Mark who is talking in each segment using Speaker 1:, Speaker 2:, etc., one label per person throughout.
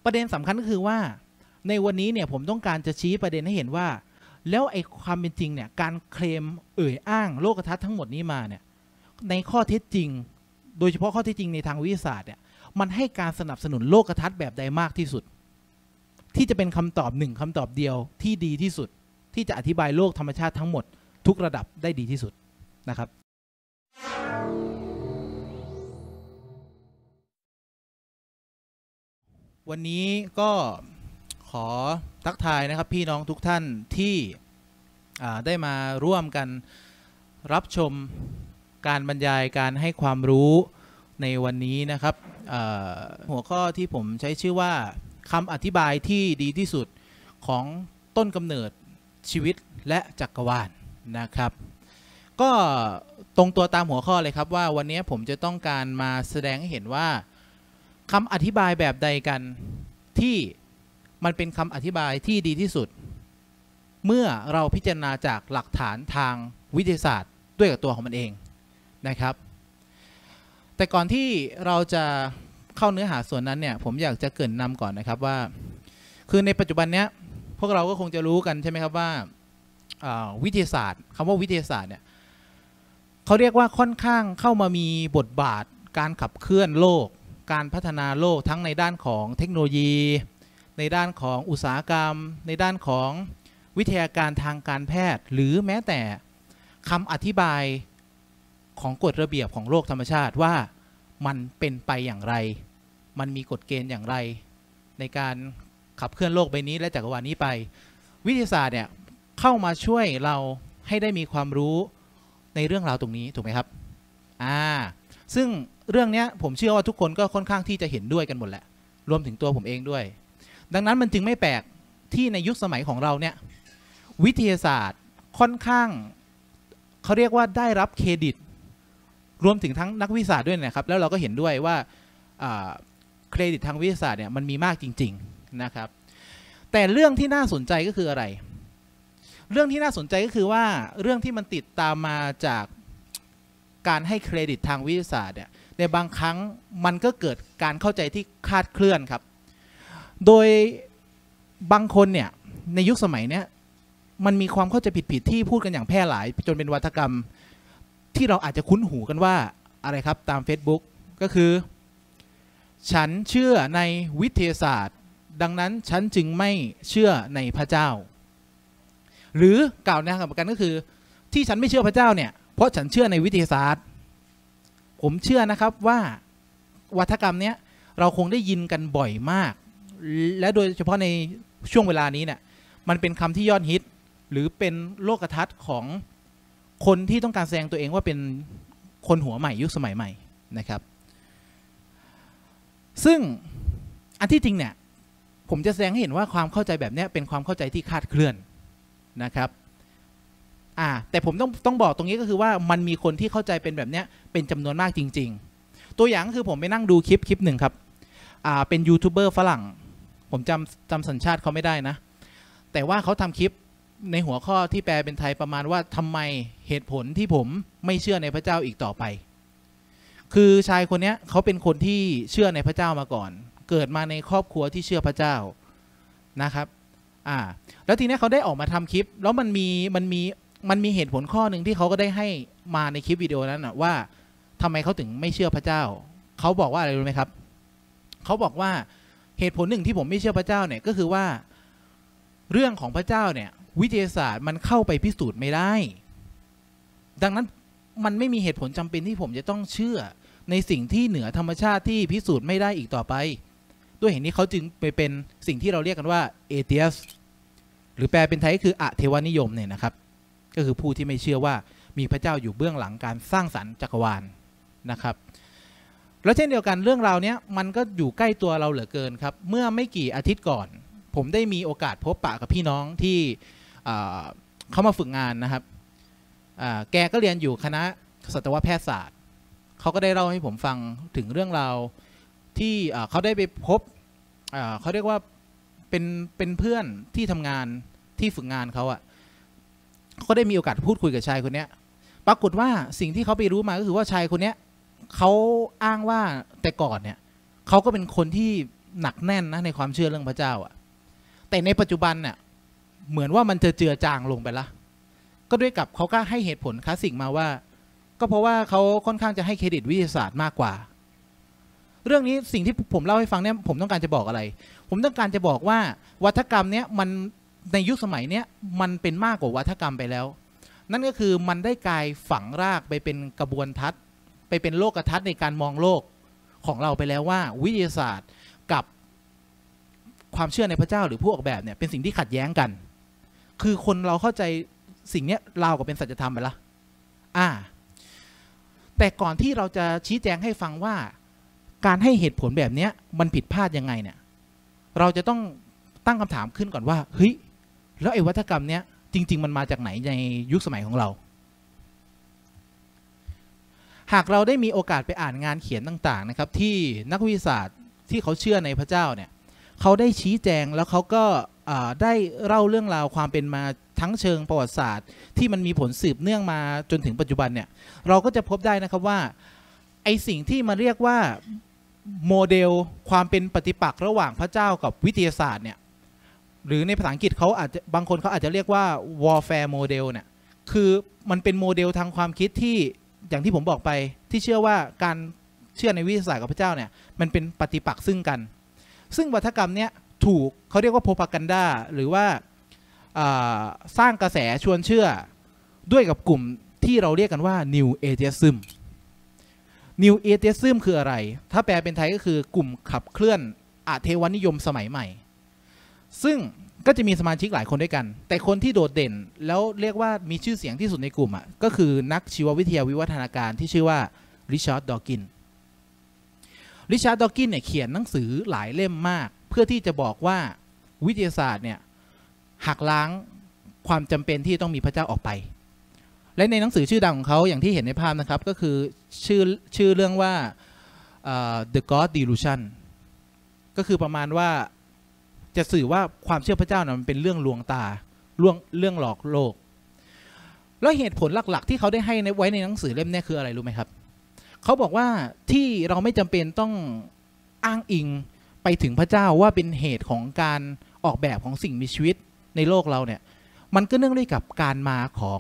Speaker 1: ประเด็นสำคัญก็คือว่าในวันนี้เนี่ยผมต้องการจะชี้ประเด็นให้เห็นว่าแล้วไอ้ความเป็นจริงเนี่ยการเคลมอ้างโลกทัศน์ทั้งหมดนี้มาเนี่ยในข้อเท็จจริงโดยเฉพาะข้อเท็จจริงในทางวิทยาศาสตร์เนี่ยมันให้การสนับสนุนโลกทัศน์แบบใดมากที่สุดที่จะเป็นคำตอบหนึ่งคำตอบเดียวที่ดีที่สุดที่จะอธิบายโลกธรรมชาติทั้งหมดทุกระดับได้ดีที่สุดนะครับวันนี้ก็ขอทักทายนะครับพี่น้องทุกท่านที่ได้มาร่วมกันรับชมการบรรยายการให้ความรู้ในวันนี้นะครับหัวข้อที่ผมใช้ชื่อว่าคำอธิบายที่ดีที่สุดของต้นกำเนิดชีวิตและจักรวาลนะครับก็ตรงตัวตามหัวข้อเลยครับว่าวันนี้ผมจะต้องการมาแสดงให้เห็นว่าคำอธิบายแบบใดกันที่มันเป็นคำอธิบายที่ดีที่สุดเมื่อเราพิจารณาจากหลักฐานทางวิทยาศาสตร์ด้วยกับตัวของมันเองนะครับแต่ก่อนที่เราจะเข้าเนื้อหาส่วนนั้นเนี่ยผมอยากจะเกริ่นนำก่อนนะครับว่าคือในปัจจุบันเนี้ยพวกเราก็คงจะรู้กันใช่ไหมครับว่าวิทยาศาสตร์คำว่าวิทยาศาสตร์เนี่ยเขาเรียกว่าค่อนข้างเข้ามามีบทบาทการขับเคลื่อนโลกการพัฒนาโลกทั้งในด้านของเทคโนโลยีในด้านของอุตสาหกรรมในด้านของวิทยาการทางการแพทย์หรือแม้แต่คำอธิบายของกฎระเบียบของโลกธรรมชาติว่ามันเป็นไปอย่างไรมันมีกฎเกณฑ์อย่างไรในการขับเคลื่อนโลกใบนี้และจักรวาลนี้ไปวิทยาศาสตร์เนี่ยเข้ามาช่วยเราให้ได้มีความรู้ในเรื่องราวตรงนี้ถูกไหมครับซึ่งเรื่องนี้ผมเชื่อว่าทุกคนก็ค่อนข้างที่จะเห็นด้วยกันหมดแหละรวมถึงตัวผมเองด้วยดังนั้นมันจึงไม่แปลกที่ในยุคสมัยของเราเนี่ยวิทยาศาสตร์ค่อนข้างเขาเรียกว่าได้รับเครดิตรวมถึงทั้งนักวิทยาศาสตร์ด้วยนะครับแล้วเราก็เห็นด้วยว่าเครดิตทางวิทยาศาสตร์เนี่ยมันมีมากจริงๆนะครับแต่เรื่องที่น่าสนใจก็คืออะไรเรื่องที่น่าสนใจก็คือว่าเรื่องที่มันติดตามมาจากการให้เครดิตทางวิทยาศาสตร์เนี่ยในบางครั้งมันก็เกิดการเข้าใจที่คลาดเคลื่อนครับโดยบางคนเนี่ยในยุคสมัยเนี้ยมันมีความเข้าใจผิดๆที่พูดกันอย่างแพร่หลายจนเป็นวาทกรรมที่เราอาจจะคุ้นหูกันว่าอะไรครับตาม Facebook ก็คือฉันเชื่อในวิทยาศาสตร์ดังนั้นฉันจึงไม่เชื่อในพระเจ้าหรือกล่าวนะครับกันก็คือที่ฉันไม่เชื่อพระเจ้าเนี่ยเพราะฉันเชื่อในวิทยาศาสตร์ผมเชื่อนะครับว่าวาทกรรมเนี้ยเราคงได้ยินกันบ่อยมากและโดยเฉพาะในช่วงเวลานี้เนี่ยมันเป็นคำที่ยอดฮิตหรือเป็นโลกทัศน์ของคนที่ต้องการแสดงตัวเองว่าเป็นคนหัวใหม่ยุคสมัยใหม่นะครับซึ่งอันที่จริงเนี่ยผมจะแสดงให้เห็นว่าความเข้าใจแบบนี้เป็นความเข้าใจที่คลาดเคลื่อนนะครับแต่ผมต้องบอกตรงนี้ก็คือว่ามันมีคนที่เข้าใจเป็นแบบนี้เป็นจำนวนมากจริงๆตัวอย่างคือผมไปนั่งดูคลิปหนึ่งครับเป็นยูทูบเบอร์ฝรั่งผมจำสัญชาติเขาไม่ได้นะแต่ว่าเขาทำคลิปในหัวข้อที่แปลเป็นไทยประมาณว่าทำไมเหตุผลที่ผมไม่เชื่อในพระเจ้าอีกต่อไปคือชายคนนี้เขาเป็นคนที่เชื่อในพระเจ้ามาก่อนเกิดมาในครอบครัวที่เชื่อพระเจ้านะครับแล้วทีนี้เขาได้ออกมาทำคลิปแล้วมันมีเหตุผลข้อหนึ่งที่เขาก็ได้ให้มาในคลิปวิดีโอนั้นนะว่าทำไมเขาถึงไม่เชื่อพระเจ้าเขาบอกว่าอะไรรู้ไหมครับเขาบอกว่าเหตุผลหนึ่งที่ผมไม่เชื่อพระเจ้าเนี่ยก็คือว่าเรื่องของพระเจ้าเนี่ยวิทยาศาสตร์มันเข้าไปพิสูจน์ไม่ได้ดังนั้นมันไม่มีเหตุผลจำเป็นที่ผมจะต้องเชื่อในสิ่งที่เหนือธรรมชาติที่พิสูจน์ไม่ได้อีกต่อไปด้วยเหตุนี้เขาจึงไปเป็นสิ่งที่เราเรียกกันว่าเอเทียสหรือแปลเป็นไทยคืออเทวนิยมเนี่ยนะครับก็คือผู้ที่ไม่เชื่อว่ามีพระเจ้าอยู่เบื้องหลังการสร้างสรรค์จักรวาลนะครับแล้วเช่นเดียวกันเรื่องราวนี้มันก็อยู่ใกล้ตัวเราเหลือเกินครับเมื่อไม่กี่อาทิตย์ก่อนผมได้มีโอกาสพบปะกับพี่น้องที่เขามาฝึกงานนะครับแกก็เรียนอยู่คณะสัตวแพทยศาสตร์เขาก็ได้เล่าให้ผมฟังถึงเรื่องราวที่เขาได้ไปพบเขาเรียกว่าเป็นเพื่อนที่ทำงานที่ฝึกงานเขาก็ได้มีโอกาสพูดคุยกับชายคนนี้ปรากฏว่าสิ่งที่เขาไปรู้มาก็คือว่าชายคนนี้เขาอ้างว่าแต่ก่อนเนี่ยเขาก็เป็นคนที่หนักแน่นนะในความเชื่อเรื่องพระเจ้าอ่ะแต่ในปัจจุบันเนี่ยเหมือนว่ามันจะเจือจางลงไปละก็ด้วยกับเขาก็ให้เหตุผลคลาสสิกมาว่าก็เพราะว่าเขาค่อนข้างจะให้เครดิตวิทยาศาสตร์มากกว่าเรื่องนี้สิ่งที่ผมเล่าให้ฟังเนี่ยผมต้องการจะบอกอะไรผมต้องการจะบอกว่าวัฒกรรมเนี่ยมันในยุคสมัยเนี้ยมันเป็นมากกว่าวัฒกรรมไปแล้วนั่นก็คือมันได้กลายฝังรากไปเป็นกระบวนทัศน์ไปเป็นโลกทัศน์ในการมองโลกของเราไปแล้วว่าวิทยาศาสตร์กับความเชื่อในพระเจ้าหรือผู้ออกแบบเนี่ยเป็นสิ่งที่ขัดแย้งกันคือคนเราเข้าใจสิ่งนี้ราวกับเป็นสัจธรรมไปละแต่ก่อนที่เราจะชี้แจงให้ฟังว่าการให้เหตุผลแบบนี้มันผิดพลาดยังไงเนี่ยเราจะต้องตั้งคำถามขึ้นก่อนว่าเฮ้ยแล้วไอ้วัฒกรรมเนี้ยจริงๆมันมาจากไหนในยุคสมัยของเราหากเราได้มีโอกาสไปอ่านงานเขียนต่างๆนะครับที่นักวิทยาศาสตร์ที่เขาเชื่อในพระเจ้าเนี่ยเขาได้ชี้แจงแล้วเขาก็ได้เล่าเรื่องราวความเป็นมาทั้งเชิงประวัติศาสตร์ที่มันมีผลสืบเนื่องมาจนถึงปัจจุบันเนี่ยเราก็จะพบได้นะครับว่าไอสิ่งที่มาเรียกว่าโมเดลความเป็นปฏิปักษ์ระหว่างพระเจ้ากับวิทยาศาสตร์เนี่ยหรือในภาษาอังกฤษเขาอาจจะบางคนเขาอาจจะเรียกว่า warfare model เนี่ยคือมันเป็นโมเดลทางความคิดที่อย่างที่ผมบอกไปที่เชื่อว่าการเชื่อในวิทยาศาสตร์กับพระเจ้าเนี่ยมันเป็นปฏิปักษ์ซึ่งกันซึ่งวัฒกรรมเนี้ยถูกเขาเรียกว่าโพพากันดาหรือว่าสร้างกระแสชวนเชื่อด้วยกับกลุ่มที่เราเรียกกันว่า New Atheism New Atheism คืออะไรถ้าแปลเป็นไทยก็คือกลุ่มขับเคลื่อนอาเทวนิยมสมัยใหม่ซึ่งก็จะมีสมาชิกหลายคนด้วยกันแต่คนที่โดดเด่นแล้วเรียกว่ามีชื่อเสียงที่สุดในกลุ่มก็คือนักชีววิทยาวิวัฒนาการที่ชื่อว่าริชาร์ด ดอว์กินเนี่ยเขียนหนังสือหลายเล่มมากเพื่อที่จะบอกว่าวิทยาศาสตร์เนี่ยหักล้างความจำเป็นที่ต้องมีพระเจ้าออกไปและในหนังสือชื่อดังของเขาอย่างที่เห็นในภาพนะครับก็คือชื่อเรื่องว่าThe God Delusion ก็คือประมาณว่าจะสื่อว่าความเชื่อพระเจ้านะมันเป็นเรื่องลวงตาเรื่องหลอกโลกแล้วเหตุผลหลักๆที่เขาได้ให้ไว้ในหนังสือเล่มนี้คืออะไรรู้ไหมครับเขาบอกว่าที่เราไม่จำเป็นต้องอ้างอิงไปถึงพระเจ้าว่าเป็นเหตุของการออกแบบของสิ่งมีชีวิตในโลกเราเนี่ยมันก็เนื่องด้วยกับการมาของ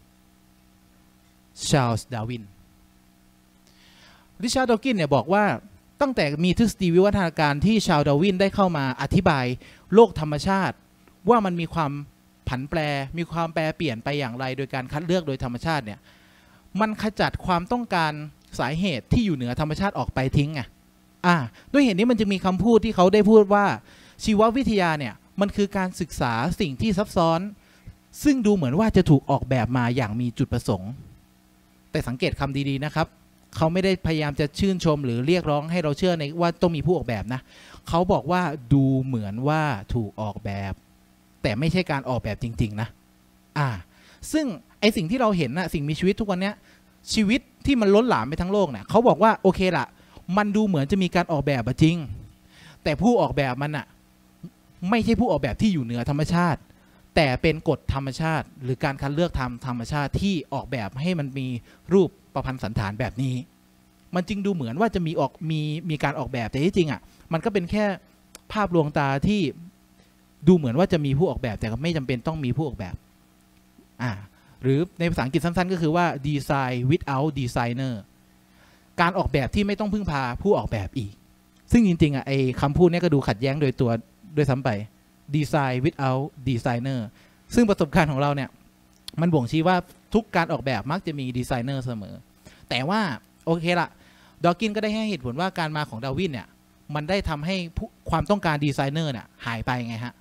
Speaker 1: ชาร์ลส์ ดาร์วินริชาร์ด ดอว์กินเนี่ยบอกว่าตั้งแต่มีทฤษฎีวิวัฒนาการที่ชาร์ลส์ ดาร์วินได้เข้ามาอธิบายโลกธรรมชาติว่ามันมีความผันแปรมีความแปรเปลี่ยนไปอย่างไรโดยการคัดเลือกโดยธรรมชาติเนี่ยมันขจัดความต้องการสาเหตุที่อยู่เหนือธรรมชาติออกไปทิ้งด้วยเหตุนี้มันจะมีคำพูดที่เขาได้พูดว่าชีววิทยาเนี่ยมันคือการศึกษาสิ่งที่ซับซ้อนซึ่งดูเหมือนว่าจะถูกออกแบบมาอย่างมีจุดประสงค์แต่สังเกตคำดีๆนะครับเขาไม่ได้พยายามจะชื่นชมหรือเรียกร้องให้เราเชื่อในว่าต้องมีผู้ออกแบบนะเขาบอกว่าดูเหมือนว่าถูกออกแบบแต่ไม่ใช่การออกแบบจริงๆนะซึ่งไอสิ่งที่เราเห็นนะสิ่งมีชีวิตทุกวันนี้ชีวิตที่มันล้นหลามไปทั้งโลกเนี่ยเขาบอกว่าโอเคละมันดูเหมือนจะมีการออกแบบจริงแต่ผู้ออกแบบมันไม่ใช่ผู้ออกแบบที่อยู่เหนือธรรมชาติแต่เป็นกฎธรรมชาติหรือการคัดเลือกธรรมชาติที่ออกแบบให้มันมีรูปประพันธ์สันฐานแบบนี้มันจึงดูเหมือนว่าจะมีการออกแบบแต่ที่จริงมันก็เป็นแค่ภาพลวงตาที่ดูเหมือนว่าจะมีผู้ออกแบบแต่ก็ไม่จำเป็นต้องมีผู้ออกแบบหรือในภาษาอังกฤษสั้นๆก็คือว่า design without designer การออกแบบที่ไม่ต้องพึ่งพาผู้ออกแบบอีกซึ่งจริงๆไอ้คำพูดนี้ก็ดูขัดแย้งโดยตัวด้วยซ้ำไป design without designer ซึ่งประสบการณ์ของเราเนี่ยมันบ่งชี้ว่าทุกการออกแบบมักจะมีดีไซเนอร์เสมอแต่ว่าโอเคละดอว์กินก็ได้ให้เหตุผลว่าการมาของดาร์วินเนี่ยมันได้ทำให้ความต้องการดีไซเนอร์เนี่ยหายไปไงฮะ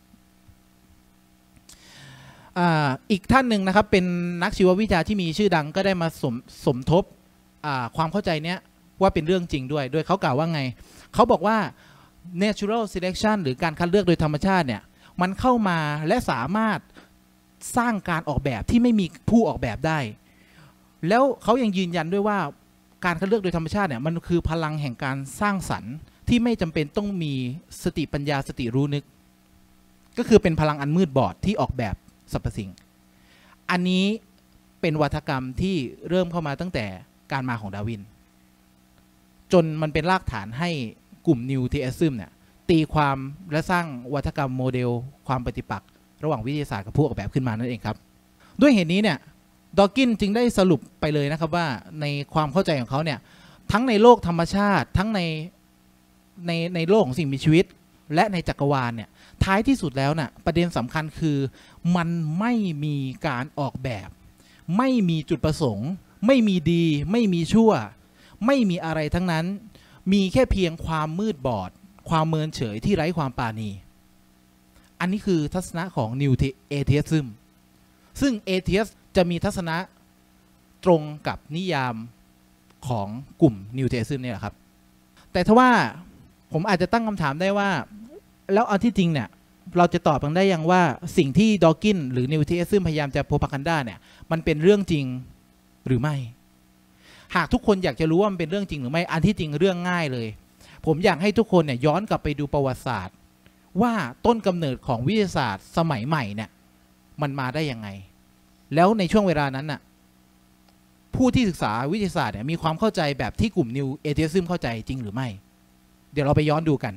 Speaker 1: อีกท่านหนึ่งนะครับเป็นนักชีววิทยาที่มีชื่อดังก็ได้มาสมทบความเข้าใจเนี้ยว่าเป็นเรื่องจริงด้วยโดยเขากล่าวว่าไงเขาบอกว่า natural selection หรือการคัดเลือกโดยธรรมชาติเนี่ยมันเข้ามาและสามารถสร้างการออกแบบที่ไม่มีผู้ออกแบบได้แล้วเขายังยืนยันด้วยว่าการคัดเลือกโดยธรรมชาติเนี่ยมันคือพลังแห่งการสร้างสรรค์ที่ไม่จำเป็นต้องมีสติปัญญาสติรู้นึกก็คือเป็นพลังอันมืดบอดที่ออกแบบสรรพสิ่งอันนี้เป็นวัฒกรรมที่เริ่มเข้ามาตั้งแต่การมาของดาร์วินจนมันเป็นรากฐานให้กลุ่ม New Theism เนี่ยตีความและสร้างวัฒกรรมโมเดลความปฏิปักษ์ระหว่างวิทยาศาสตร์กับผู้ออกแบบขึ้นมานั่นเองครับด้วยเหตุนี้เนี่ยดอว์กินจึงได้สรุปไปเลยนะครับว่าในความเข้าใจของเขาเนี่ยทั้งในโลกธรรมชาติทั้งในโลกของสิ่งมีชีวิตและในจักรวาลเนี่ยท้ายที่สุดแล้วน่ะประเด็นสำคัญคือมันไม่มีการออกแบบไม่มีจุดประสงค์ไม่มีดีไม่มีชั่วไม่มีอะไรทั้งนั้นมีแค่เพียงความมืดบอดความเมินเฉยที่ไร้ความปราณีอันนี้คือทัศนะของ New Atheism ซึ่ง Atheist จะมีทัศนะตรงกับนิยามของกลุ่ม New Atheism เนี่ยแหละครับแต่ถ้าว่าผมอาจจะตั้งคำถามได้ว่าแล้วเอาที่จริงเนี่ยเราจะตอบกันได้ยังว่าสิ่งที่ดอว์กินหรือ New Atheism พยายามจะโพพากันดาเนี่ยมันเป็นเรื่องจริงหรือไม่หากทุกคนอยากจะรู้ว่ามันเป็นเรื่องจริงหรือไม่อันที่จริงเรื่องง่ายเลยผมอยากให้ทุกคนเนี่ยย้อนกลับไปดูประวัติศาสตร์ว่าต้นกำเนิดของวิทยาศาสตร์สมัยใหม่เนี่ยมันมาได้ยังไงแล้วในช่วงเวลานั้นน่ะผู้ที่ศึกษาวิทยาศาสตร์เนี่ยมีความเข้าใจแบบที่กลุ่ม New Atheism เข้าใจจริงหรือไม่เดี๋ยวเราไปย้อนดูกัน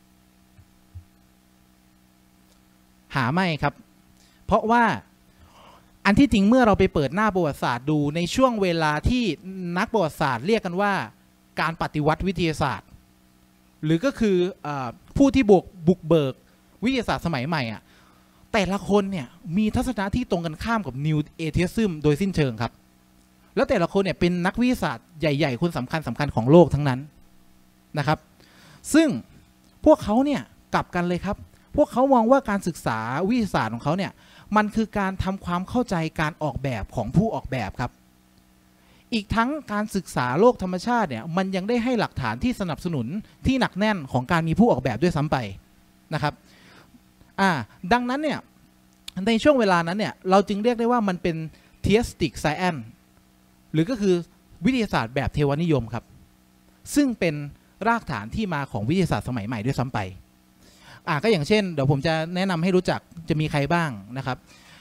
Speaker 1: หาไม่ครับเพราะว่าอันที่จริงเมื่อเราไปเปิดหน้าประวัติศาสตร์ดูในช่วงเวลาที่นักประวัติศาสตร์เรียกกันว่าการปฏิวัติวิทยาศาสตร์หรือก็คือผู้ที่บุกเบิกวิทยาศาสตร์สมัยใหม่อ่ะแต่ละคนเนี่ยมีทัศนะที่ตรงกันข้ามกับ New Atheism โดยสิ้นเชิงครับแล้วแต่ละคนเนี่ยเป็นนักวิทยาศาสตร์ใหญ่ๆคนสำคัญของโลกทั้งนั้นนะครับซึ่งพวกเขาเนี่ยกลับกันเลยครับพวกเขามองว่าการศึกษาวิทยาศาสตร์ของเขาเนี่ยมันคือการทำความเข้าใจการออกแบบของผู้ออกแบบครับอีกทั้งการศึกษาโลกธรรมชาติเนี่ยมันยังได้ให้หลักฐานที่สนับสนุนที่หนักแน่นของการมีผู้ออกแบบด้วยซ้ำไปนะครับดังนั้นเนี่ยในช่วงเวลานั้นเนี่ยเราจึงเรียกได้ว่ามันเป็น theistic science หรือก็คือวิทยาศาสตร์แบบเทวนิยมครับซึ่งเป็นรากฐานที่มาของวิทยาศาสตร์สมัยใหม่ด้วยซ้ำไปก็อย่างเช่นเดี๋ยวผมจะแนะนำให้รู้จักจะมีใครบ้างนะครับ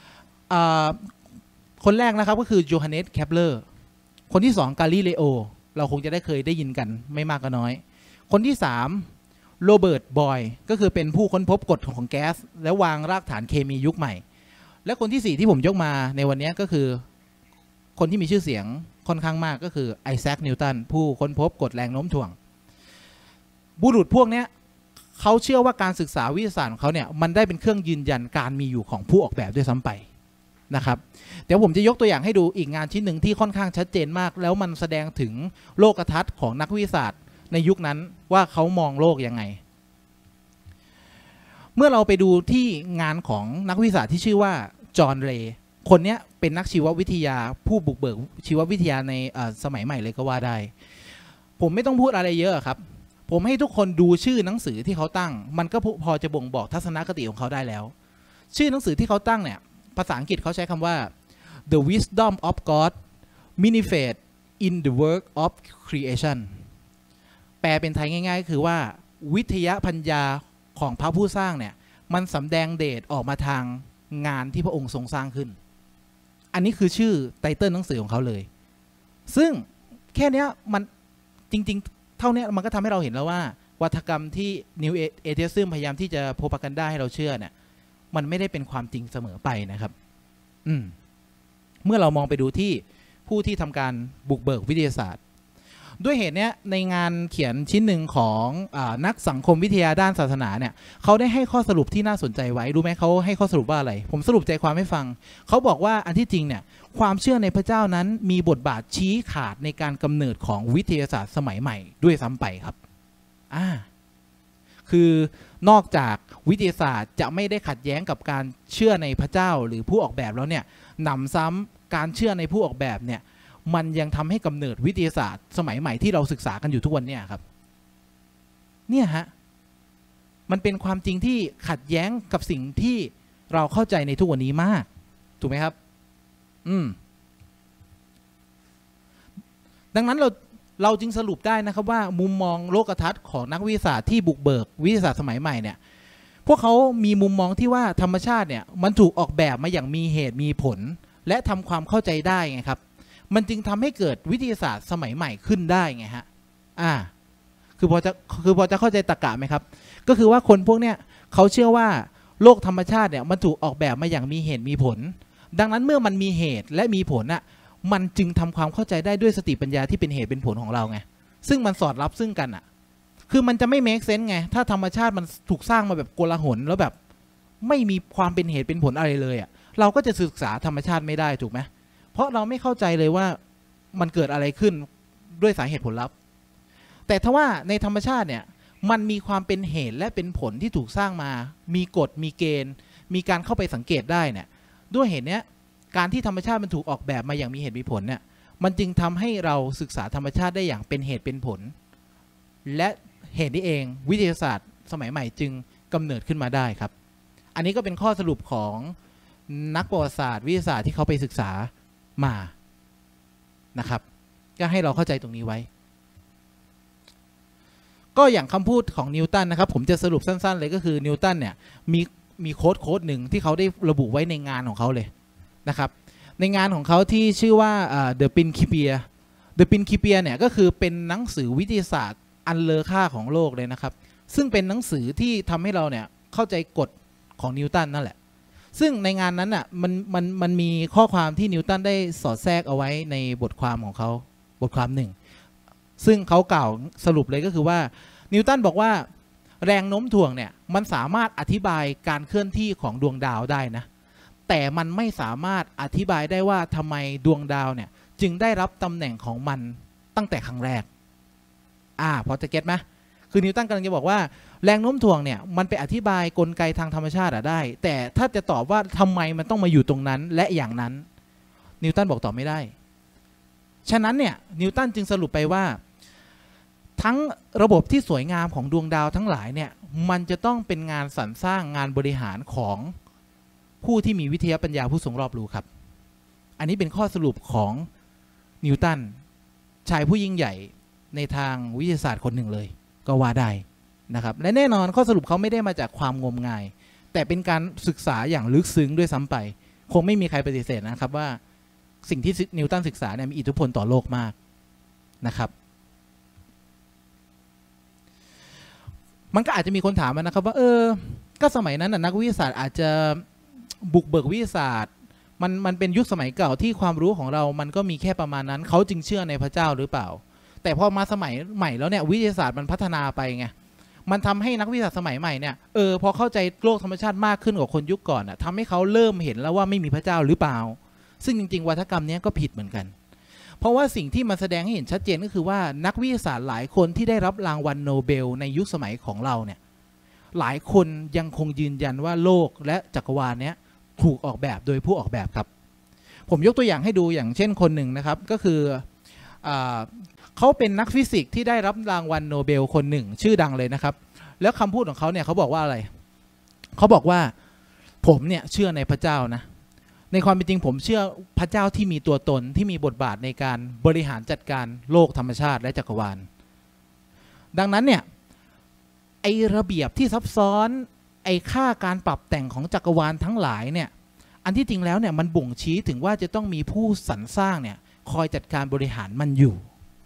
Speaker 1: คนแรกนะครับก็คือโยฮันเนส แคปเลอร์คนที่2กาลิเลโอเราคงจะได้เคยได้ยินกันไม่มากก็น้อยคนที่3โรเบิร์ต บอยก็คือเป็นผู้ค้นพบกฎของแก๊สและวางรากฐานเคมียุคใหม่และคนที่4ที่ผมยกมาในวันนี้ก็คือคนที่มีชื่อเสียงค่อนข้างมากก็คือไอแซค นิวตันผู้ค้นพบกฎแรงโน้มถ่วงบุรุษพวกนี้เขาเชื่อว่าการศึกษาวิทยาศาสตร์ของเขาเนี่ยมันได้เป็นเครื่องยืนยันการมีอยู่ของผู้ออกแบบด้วยซ้ำไปนะครับเดี๋ยวผมจะยกตัวอย่างให้ดูอีกงานชิ้นหนึ่งที่ค่อนข้างชัดเจนมากแล้วมันแสดงถึงโลกทัศน์ของนักวิทยาศาสตร์ในยุคนั้นว่าเขามองโลกยังไงเมื่อเราไปดูที่งานของนักวิทยาศาสตร์ที่ชื่อว่าจอห์น เรย์คนนี้เป็นนักชีววิทยาผู้บุกเบิกชีววิทยาในสมัยใหม่เลยก็ว่าได้ผมไม่ต้องพูดอะไรเยอะครับผมให้ทุกคนดูชื่อหนังสือที่เขาตั้งมันก็พอจะบ่งบอกทัศนคติของเขาได้แล้วชื่อหนังสือที่เขาตั้งเนี่ยภาษาอังกฤษเขาใช้คำว่า The Wisdom of God Manifest in the Work of Creation แปลเป็นไทยง่ายๆคือว่าวิทยาปัญญาของพระผู้สร้างเนี่ยมันสำแดงเดชออกมาทางงานที่พระองค์ทรงสร้างขึ้นอันนี้คือชื่อไตเติ้ลหนังสือของเขาเลยซึ่งแค่นี้มันจริงๆเท่านี้มันก็ทำให้เราเห็นแล้วว่าวัฒกรรมที่ New Atheism พยายามที่จะโพพากันดาให้เราเชื่อเนี่ยมันไม่ได้เป็นความจริงเสมอไปนะครับเมื่อเรามองไปดูที่ผู้ที่ทำการบุกเบิกวิทยาศาสตร์ด้วยเหตุนี้ในงานเขียนชิ้นหนึ่งของนักสังคมวิทยาด้านศาสนาเนี่ยเขาได้ให้ข้อสรุปที่น่าสนใจไว้รู้ไหมเขาให้ข้อสรุปว่าอะไรผมสรุปใจความให้ฟังเขาบอกว่าอันที่จริงเนี่ยความเชื่อในพระเจ้านั้นมีบทบาทชี้ขาดในการกำเนิดของวิทยาศาสตร์สมัยใหม่ด้วยซ้ำไปครับคือนอกจากวิทยาศาสตร์จะไม่ได้ขัดแย้งกับการเชื่อในพระเจ้าหรือผู้ออกแบบแล้วเนี่ยหนำซ้ำการเชื่อในผู้ออกแบบเนี่ยมันยังทำให้กำเนิดวิทยาศาสตร์สมัยใหม่ที่เราศึกษากันอยู่ทุกวันเนี่ยครับเนี่ยฮะมันเป็นความจริงที่ขัดแย้งกับสิ่งที่เราเข้าใจในทุกวันนี้มากถูกไหมครับดังนั้นเราจึงสรุปได้นะครับว่ามุมมองโลกทัศน์ของนักวิทยาศาสตร์ที่บุกเบิกวิทยาศาสตร์สมัยใหม่เนี่ยพวกเขามีมุมมองที่ว่าธรรมชาติเนี่ยมันถูกออกแบบมาอย่างมีเหตุมีผลและทำความเข้าใจได้ไงครับมันจึงทำให้เกิดวิทยาศาสตร์สมัยใหม่ขึ้นได้ไงฮะคือพอจะเข้าใจตรรกะไหมครับก็คือว่าคนพวกเนี้ยเขาเชื่อว่าโลกธรรมชาติเนี่ยมันถูกออกแบบมาอย่างมีเหตุมีผลดังนั้นเมื่อมันมีเหตุและมีผลอ่ะมันจึงทำความเข้าใจได้ด้วยสติปัญญาที่เป็นเหตุเป็นผลของเราไงซึ่งมันสอดรับซึ่งกันอ่ะคือมันจะไม่ make sense ไงถ้าธรรมชาติมันถูกสร้างมาแบบโกลาหลแล้วแบบไม่มีความเป็นเหตุเป็นผลอะไรเลยอ่ะเราก็จะศึกษาธรรมชาติไม่ได้ถูกไหมเพราะเราไม่เข้าใจเลยว่ามันเกิดอะไรขึ้นด้วยสาเหตุผลลัพธ์แต่ถ้าว่าในธรรมชาติเนี่ยมันมีความเป็นเหตุและเป็นผลที่ถูกสร้างมามีกฎมีเกณฑ์มีการเข้าไปสังเกตได้เนี่ยด้วยเหตุเนี้ยการที่ธรรมชาติมันถูกออกแบบมาอย่างมีเหตุมีผลเนี่ยมันจึงทำให้เราศึกษาธรรมชาติได้อย่างเป็นเหตุเป็นผลและเหตุนี้เองวิทยาศาสตร์สมัยใหม่จึงกำเนิดขึ้นมาได้ครับอันนี้ก็เป็นข้อสรุปของนักประวัติศาสตร์วิทยาศาสตร์ที่เขาไปศึกษามานะครับก็ให้เราเข้าใจตรงนี้ไว้ก็อย่างคำพูดของนิวตันนะครับผมจะสรุปสั้นๆเลยก็คือนิวตันเนี่ยมีโค้ดหนึ่งที่เขาได้ระบุไว้ในงานของเขาเลยนะครับในงานของเขาที่ชื่อว่า The Principia The Principia เนี่ยก็คือเป็นหนังสือวิทยาศาสตร์อันเลอค่าของโลกเลยนะครับซึ่งเป็นหนังสือที่ทำให้เราเนี่ยเข้าใจกฎของนิวตันนั่นแหละซึ่งในงานนั้นอ่ะมันมีข้อความที่นิวตันได้สอดแทรกเอาไว้ในบทความของเขาบทความหนึ่งซึ่งเขากล่าวสรุปเลยก็คือว่านิวตันบอกว่าแรงโน้มถ่วงเนี่ยมันสามารถอธิบายการเคลื่อนที่ของดวงดาวได้นะแต่มันไม่สามารถอธิบายได้ว่าทำไมดวงดาวเนี่ยจึงได้รับตำแหน่งของมันตั้งแต่ครั้งแรกพอจะเก็ตไหมคือนิวตันกำลังจะบอกว่าแรงโน้มถ่วงเนี่ยมันไปอธิบายกลไกทางธรรมชาติได้แต่ถ้าจะตอบว่าทำไมมันต้องมาอยู่ตรงนั้นและอย่างนั้นนิวตันบอกตอบไม่ได้ฉะนั้นเนี่ยนิวตันจึงสรุปไปว่าทั้งระบบที่สวยงามของดวงดาวทั้งหลายเนี่ยมันจะต้องเป็นงานสรรสร้างงานบริหารของผู้ที่มีวิทยาปัญญาผู้ทรงรอบรู้ครับอันนี้เป็นข้อสรุปของนิวตันชายผู้ยิ่งใหญ่ในทางวิทยาศาสตร์คนหนึ่งเลยก็ว่าได้นะครับและแน่นอนข้อสรุปเขาไม่ได้มาจากความงมงายแต่เป็นการศึกษาอย่างลึกซึ้งด้วยซ้ำไปคงไม่มีใครปฏิเสธนะครับว่าสิ่งที่นิวตันศึกษาเนี่ยมีอิทธิพลต่อโลกมากนะครับมันก็อาจจะมีคนถามมานะครับว่าก็สมัยนั้นนักวิทยาศาสตร์อาจจะบุกเบิกวิทยาศาสตร์มันเป็นยุคสมัยเก่าที่ความรู้ของเรามันก็มีแค่ประมาณนั้นเขาจึงเชื่อในพระเจ้าหรือเปล่าแต่พอมาสมัยใหม่แล้วเนี่ยวิทยาศาสตร์มันพัฒนาไปไงมันทำให้นักวิทยาศาสตร์สมัยใหม่เนี่ยพอเข้าใจโลกธรรมชาติมากขึ้นกว่าคนยุคก่อนทำให้เขาเริ่มเห็นแล้วว่าไม่มีพระเจ้าหรือเปล่าซึ่งจริงๆวัฒกรรมนี้ก็ผิดเหมือนกันเพราะว่าสิ่งที่มันแสดงให้เห็นชัดเจนก็คือว่านักวิทยาศาสตร์หลายคนที่ได้รับรางวัลโนเบลในยุคสมัยของเราเนี่ยหลายคนยังคงยืนยันว่าโลกและจักรวาลเนี้ยถูกออกแบบโดยผู้ออกแบบครับผมยกตัวอย่างให้ดูอย่างเช่นคนหนึ่งนะครับก็คือเขาเป็นนักฟิสิกส์ที่ได้รับรางวัลโนเบลคนหนึ่งชื่อดังเลยนะครับแล้วคำพูดของเขาเนี่ยเขาบอกว่าอะไรเขาบอกว่าผมเนี่ยเชื่อในพระเจ้านะในความเป็นจริงผมเชื่อพระเจ้าที่มีตัวตนที่มีบทบาทในการบริหารจัดการโลกธรรมชาติและจักรวาลดังนั้นเนี่ยไอระเบียบที่ซับซ้อนไอค่าการปรับแต่งของจักรวาลทั้งหลายเนี่ยอันที่จริงแล้วเนี่ยมันบ่งชี้ถึงว่าจะต้องมีผู้สรรสร้างเนี่ยคอยจัดการบริหารมันอยู่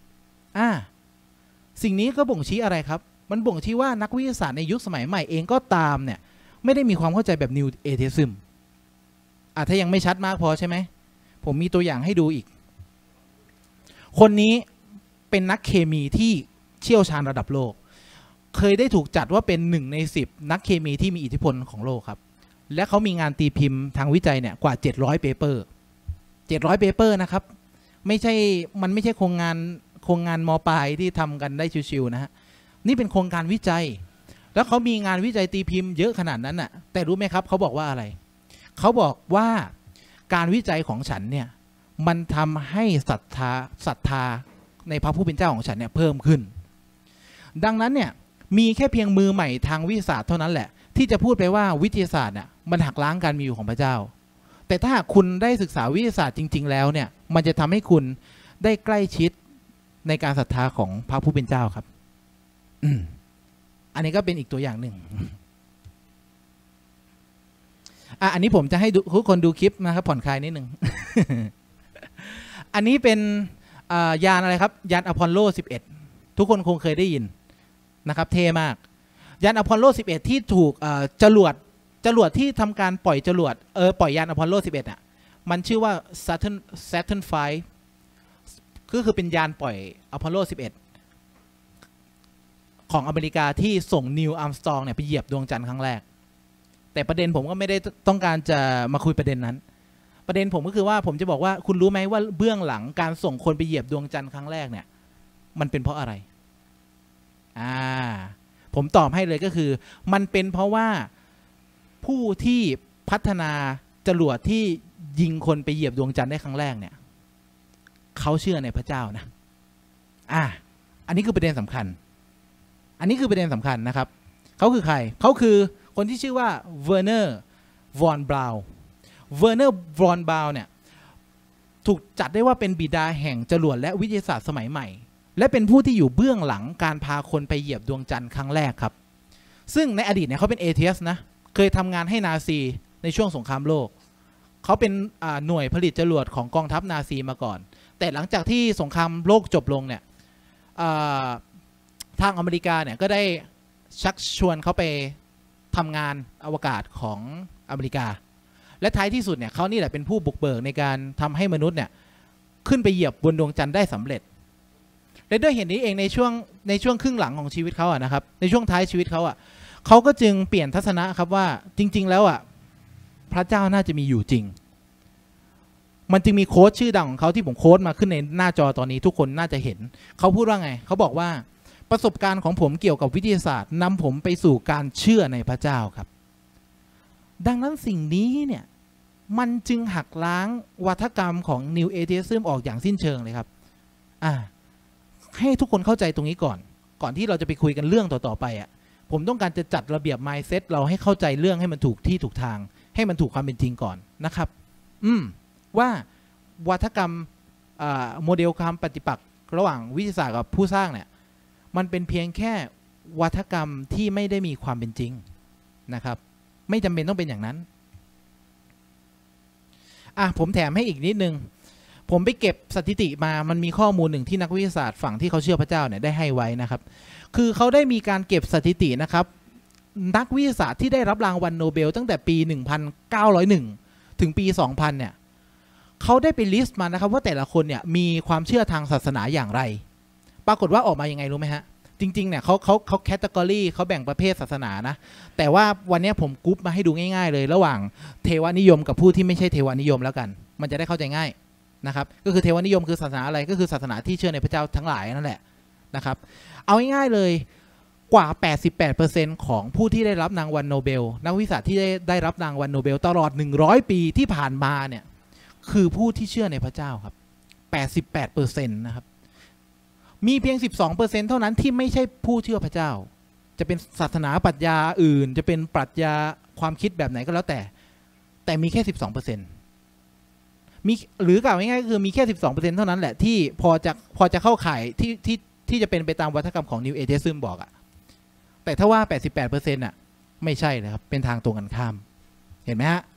Speaker 1: สิ่งนี้ก็บ่งชี้อะไรครับมันบ่งชี้ว่านักวิทยาศาสตร์ในยุคสมัยใหม่เองก็ตามเนี่ยไม่ได้มีความเข้าใจแบบนิวเอเทซึมถ้ายังไม่ชัดมากพอใช่ไหมผมมีตัวอย่างให้ดูอีกคนนี้เป็นนักเคมีที่เชี่ยวชาญระดับโลกเคยได้ถูกจัดว่าเป็น1 ใน 10นักเคมีที่มีอิทธิพลของโลกครับและเขามีงานตีพิมพ์ทางวิจัยเนี่ยกว่า700เปเปอร์700เปเปอร์นะครับไม่ใช่โครงงานม.ปลายที่ทำกันได้ชิวๆนะฮะนี่เป็นโครงการวิจัยแล้วเขามีงานวิจัยตีพิมพ์เยอะขนาดนั้นน่ะแต่รู้ไหมครับเขาบอกว่าอะไรเขาบอกว่าการวิจัยของฉันเนี่ยมันทำให้ศรัทธาในพระผู้เป็นเจ้าของฉันเนี่ยเพิ่มขึ้นดังนั้นเนี่ยมีแค่เพียงมือใหม่ทางวิทยาศาสตร์เท่านั้นแหละที่จะพูดไปว่าวิทยาศาสตร์เนี่ยมันหักล้างการมีอยู่ของพระเจ้าแต่ถ้าคุณได้ศึกษาวิทยาศาสตร์จริงๆแล้วเนี่ยมันจะทำให้คุณได้ใกล้ชิดในการศรัทธาของพระผู้เป็นเจ้าครับอันนี้ก็เป็นอีกตัวอย่างหนึ่งอันนี้ผมจะให้ทุกคนดูคลิปนะครับผ่อนคลายนิดหนึ่ง อันนี้เป็นยานอะไรครับยานอพอลโล 11ทุกคนคงเคยได้ยินนะครับเท่มากยานอพอลโล 11 ที่ถูกจรวดที่ทำการปล่อยจรวดปล่อยยานอพอลโล 11อ่ะมันชื่อว่า Saturn V ก็คือเป็นยานปล่อยอพอลโล 11 ของอเมริกาที่ส่งนิวอัร์มสตรองเนี่ยไปเหยียบดวงจันทร์ครั้งแรกแต่ประเด็นผมก็ไม่ได้ต้องการจะมาคุยประเด็นนั้นประเด็นผมก็คือว่าผมจะบอกว่าคุณรู้ไหมว่าเบื้องหลังการส่งคนไปเหยียบดวงจันทร์ครั้งแรกเนี่ยมันเป็นเพราะอะไรผมตอบให้เลยก็คือมันเป็นเพราะว่าผู้ที่พัฒนาจรวดที่ยิงคนไปเหยียบดวงจันทร์ได้ครั้งแรกเนี่ยเขาเชื่อในพระเจ้านะอันนี้คือประเด็นสำคัญนะครับเขาคือใครเขาคือคนที่ชื่อว่าเวอร์เนอร์วอนบราวน์เนี่ยถูกจัดได้ว่าเป็นบิดาแห่งจรวดและวิทยาศาสตร์สมัยใหม่และเป็นผู้ที่อยู่เบื้องหลังการพาคนไปเหยียบดวงจันทร์ครั้งแรกครับซึ่งในอดีตเนี่ยเขาเป็นเอเทียสนะเคยทำงานให้นาซีในช่วงสงครามโลกเขาเป็นหน่วยผลิตจรวดของกองทัพนาซีมาก่อนแต่หลังจากที่สงครามโลกจบลงเนี่ยทางอเมริกาเนี่ยก็ได้ชักชวนเขาไปทำงานอวกาศของอเมริกาและท้ายที่สุดเนี่ยเขานี่แหละเป็นผู้บุกเบิกในการทำให้มนุษย์เนี่ยขึ้นไปเหยียบบนดวงจันทร์ได้สำเร็จและด้วยเหตุนี้เองในช่วงครึ่งหลังของชีวิตเขาอะนะครับในช่วงท้ายชีวิตเขาอะเขาก็จึงเปลี่ยนทัศนะครับว่าจริงๆแล้วอะพระเจ้าน่าจะมีอยู่จริงมันจึงมีโค้ดชื่อดังของเขาที่ผมโค้ดมาขึ้นในหน้าจอตอนนี้ทุกคนน่าจะเห็นเขาพูดว่าไงเขาบอกว่าประสบการณ์ของผมเกี่ยวกับวิทยาศาสตร์นำผมไปสู่การเชื่อในพระเจ้าครับดังนั้นสิ่งนี้เนี่ยมันจึงหักล้างวัฒกรรมของ New Atheism ออกอย่างสิ้นเชิงเลยครับให้ทุกคนเข้าใจตรงนี้ก่อนที่เราจะไปคุยกันเรื่องต่อๆไปอ่ะผมต้องการจะจัดระเบียบ mindset เราให้เข้าใจเรื่องให้มันถูกที่ถูกทางให้มันถูกความเป็นจริงก่อนนะครับว่าวัฒกรรมโมเดลความปฏิปักษ์ระหว่างวิทยาศาสตร์กับผู้สร้างเนี่ยมันเป็นเพียงแค่วัฒกรรมที่ไม่ได้มีความเป็นจริงนะครับไม่จำเป็นต้องเป็นอย่างนั้นผมแถมให้อีกนิดนึงผมไปเก็บสถิติมามันมีข้อมูลหนึ่งที่นักวิทยาศาสตร์ฝั่งที่เขาเชื่อพระเจ้าเนี่ยได้ให้ไว้นะครับคือเขาได้มีการเก็บสถิตินะครับนักวิทยาศาสตร์ที่ได้รับรางวัลโนเบลตั้งแต่ปี 1901 ถึงปี 2000 เนี่ยเขาได้ไปลิสต์มานะครับว่าแต่ละคนเนี่ยมีความเชื่อทางศาสนาอย่างไรปรากฏว่าออกมายังไงรู้ไหมฮะจริงๆเนี่ยเขาแคตตากรีเขาแบ่งประเภทศาสนานะแต่ว่าวันนี้ผมกรุ๊ปมาให้ดูง่ายๆเลยระหว่างเทวานิยมกับผู้ที่ไม่ใช่เทวานิยมแล้วกันมันจะได้เข้าใจง่ายนะครับก็คือเทวานิยมคือศาสนาอะไรก็คือศาสนาที่เชื่อในพระเจ้าทั้งหลายนั่นแหละนะครับเอาง่ายๆเลยกว่า 88% ของผู้ที่ได้รับรางวัลโนเบลนักวิทยาศาสตร์ที่ได้รับรางวัลโนเบลตลอด100 ปีที่ผ่านมาเนี่ยคือผู้ที่เชื่อในพระเจ้าครับ 88% นะครับมีเพียง 12% เท่านั้นที่ไม่ใช่ผู้เชื่อพระเจ้าจะเป็นศาสนาปรัชญาอื่นจะเป็นปรัชญาความคิดแบบไหนก็แล้วแต่มีแค่ 12%มีหรือกล่าวง่ายๆก็คือมีแค่ 12% เท่านั้นแหละที่พอจะเข้าข่ายที่จะเป็นไปตามวัฒกรรมของ New Atheism บอกแต่ถ้าว่า 88% น่ะไม่ใช่เลยครับเป็นทางตรงกันข้ามเห็นไหมฮะ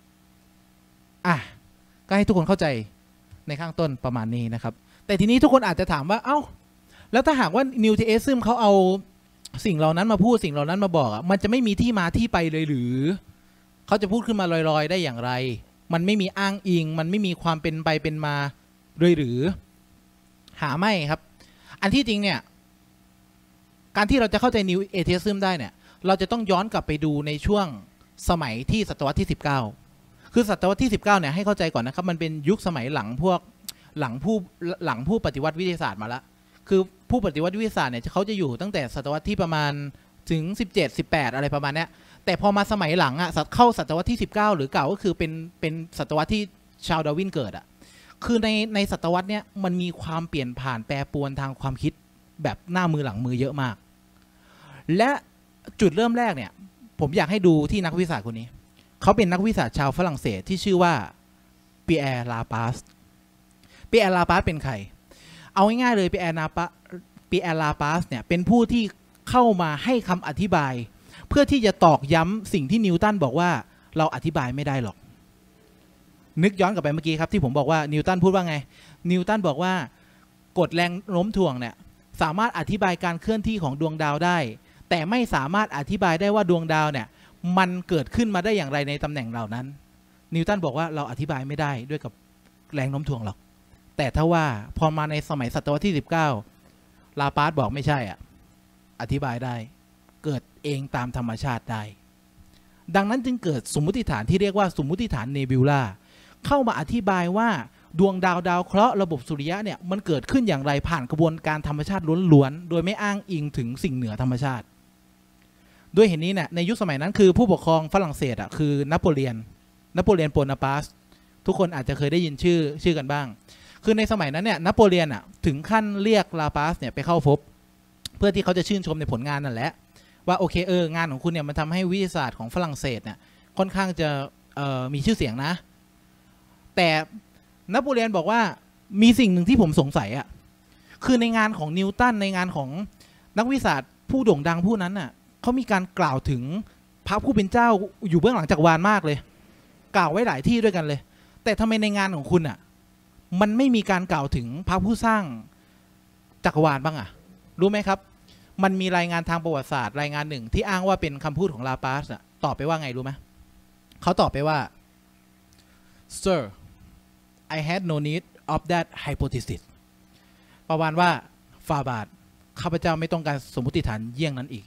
Speaker 1: ก็ให้ทุกคนเข้าใจในข้างต้นประมาณนี้นะครับแต่ทีนี้ทุกคนอาจจะถามว่าแล้วถ้าหากว่า New Atheism เขาเอาสิ่งเหล่านั้นมาพูดสิ่งเหล่านั้นมาบอกมันจะไม่มีที่มาที่ไปเลยหรือเขาจะพูดขึ้นมาลอยๆได้อย่างไรมันไม่มีอ้างอิงมันไม่มีความเป็นไปเป็นมาเลยหรือหาไม่ครับอันที่จริงเนี่ยการที่เราจะเข้าใจ New Atheism ได้เนี่ยเราจะต้องย้อนกลับไปดูในช่วงสมัยที่ศตวรรษที่19คือศตวรรษที่19เนี่ยให้เข้าใจก่อนนะครับมันเป็นยุคสมัยหลังผู้ปฏิวัติวิทยาศาสตร์มาแล้วคือผู้ปฏิวัติวิทยาศาสตร์เนี่ยเขาจะอยู่ตั้งแต่ศตวรรษที่ประมาณถึง17-18อะไรประมาณนี้แต่พอมาสมัยหลังเข้าศตวรรษที่19หรือเก่าก็คือเป็นศตวรรษที่ชาวดาร์วินเกิดคือในศตวรรษเนี้ยมันมีความเปลี่ยนผ่านแปรปรวนทางความคิดแบบหน้ามือหลังมือเยอะมากและจุดเริ่มแรกเนี่ยผมอยากให้ดูที่นักวิทยาศาสตร์คนนี้เขาเป็นนักวิทยาศาสตร์ชาวฝรั่งเศสที่ชื่อว่าปีแอร์ลาปาสเป็นใครเอาง่ายๆเลยปีแอร์ลาปาสเนี่ยเป็นผู้ที่เข้ามาให้คำอธิบายเพื่อที่จะตอกย้ำสิ่งที่นิวตันบอกว่าเราอธิบายไม่ได้หรอกนึกย้อนกลับไปเมื่อกี้ครับที่ผมบอกว่านิวตันพูดว่าไงนิวตันบอกว่ากฎแรงโน้มถ่วงเนี่ยสามารถอธิบายการเคลื่อนที่ของดวงดาวได้แต่ไม่สามารถอธิบายได้ว่าดวงดาวเนี่ยมันเกิดขึ้นมาได้อย่างไรในตำแหน่งเหล่านั้นนิวตันบอกว่าเราอธิบายไม่ได้ด้วยกับแรงโน้มถ่วงหรอกแต่ถ้าว่าพอมาในสมัยศตวรรษที่19ลาปาสบอกไม่ใช่อ่ะอธิบายได้เกิดเองตามธรรมชาติได้ดังนั้นจึงเกิดสมมุติฐานที่เรียกว่าสมมุติฐานเนบิวลาเข้ามาอธิบายว่าดวงดาวเคราะห์ระบบสุริยะเนี่ยมันเกิดขึ้นอย่างไรผ่านกระบวนการธรรมชาติล้วนๆโดยไม่อ้างอิงถึงสิ่งเหนือธรรมชาติด้วยเหตุนี้เนี่ยในยุคสมัยนั้นคือผู้ปกครองฝรั่งเศสอ่ะคือนโปเลียนโบนาปาร์ตทุกคนอาจจะเคยได้ยินชื่อกันบ้างคือในสมัยนั้นเนี่ยนโปเลียนอ่ะถึงขั้นเรียกลาปาสเนี่ยไปเข้าพบเพื่อที่เขาจะชื่นชมในผลงานนั่นแหละว่าโอเคงานของคุณเนี่ยมันทำให้วิทยาศาสตร์ของฝรั่งเศสเนี่ยค่อนข้างจะมีชื่อเสียงนะแต่นโปเลียนบอกว่ามีสิ่งหนึ่งที่ผมสงสัยอ่ะคือในงานของนิวตันในงานของนักวิทยาศาสตร์ผู้โด่งดังผู้นั้นน่ะเขามีการกล่าวถึงพระผู้เป็นเจ้าอยู่เบื้องหลังจักรวาลมากเลยกล่าวไว้หลายที่ด้วยกันเลยแต่ทำไมในงานของคุณอ่ะมันไม่มีการกล่าวถึงพระผู้สร้างจักรวาลบ้างอ่ะรู้ไหมครับมันมีรายงานทางประวัติศาสตร์รายงานหนึ่งที่อ้างว่าเป็นคำพูดของลาปาสอ่ะตอบไปว่าไงรู้ไหมเขาตอบไปว่า Sir I had no need of that hypothesis ประมาณว่าฟาบาทข้าพเจ้าไม่ต้องการสมมติฐานเยี่ยงนั้นอีก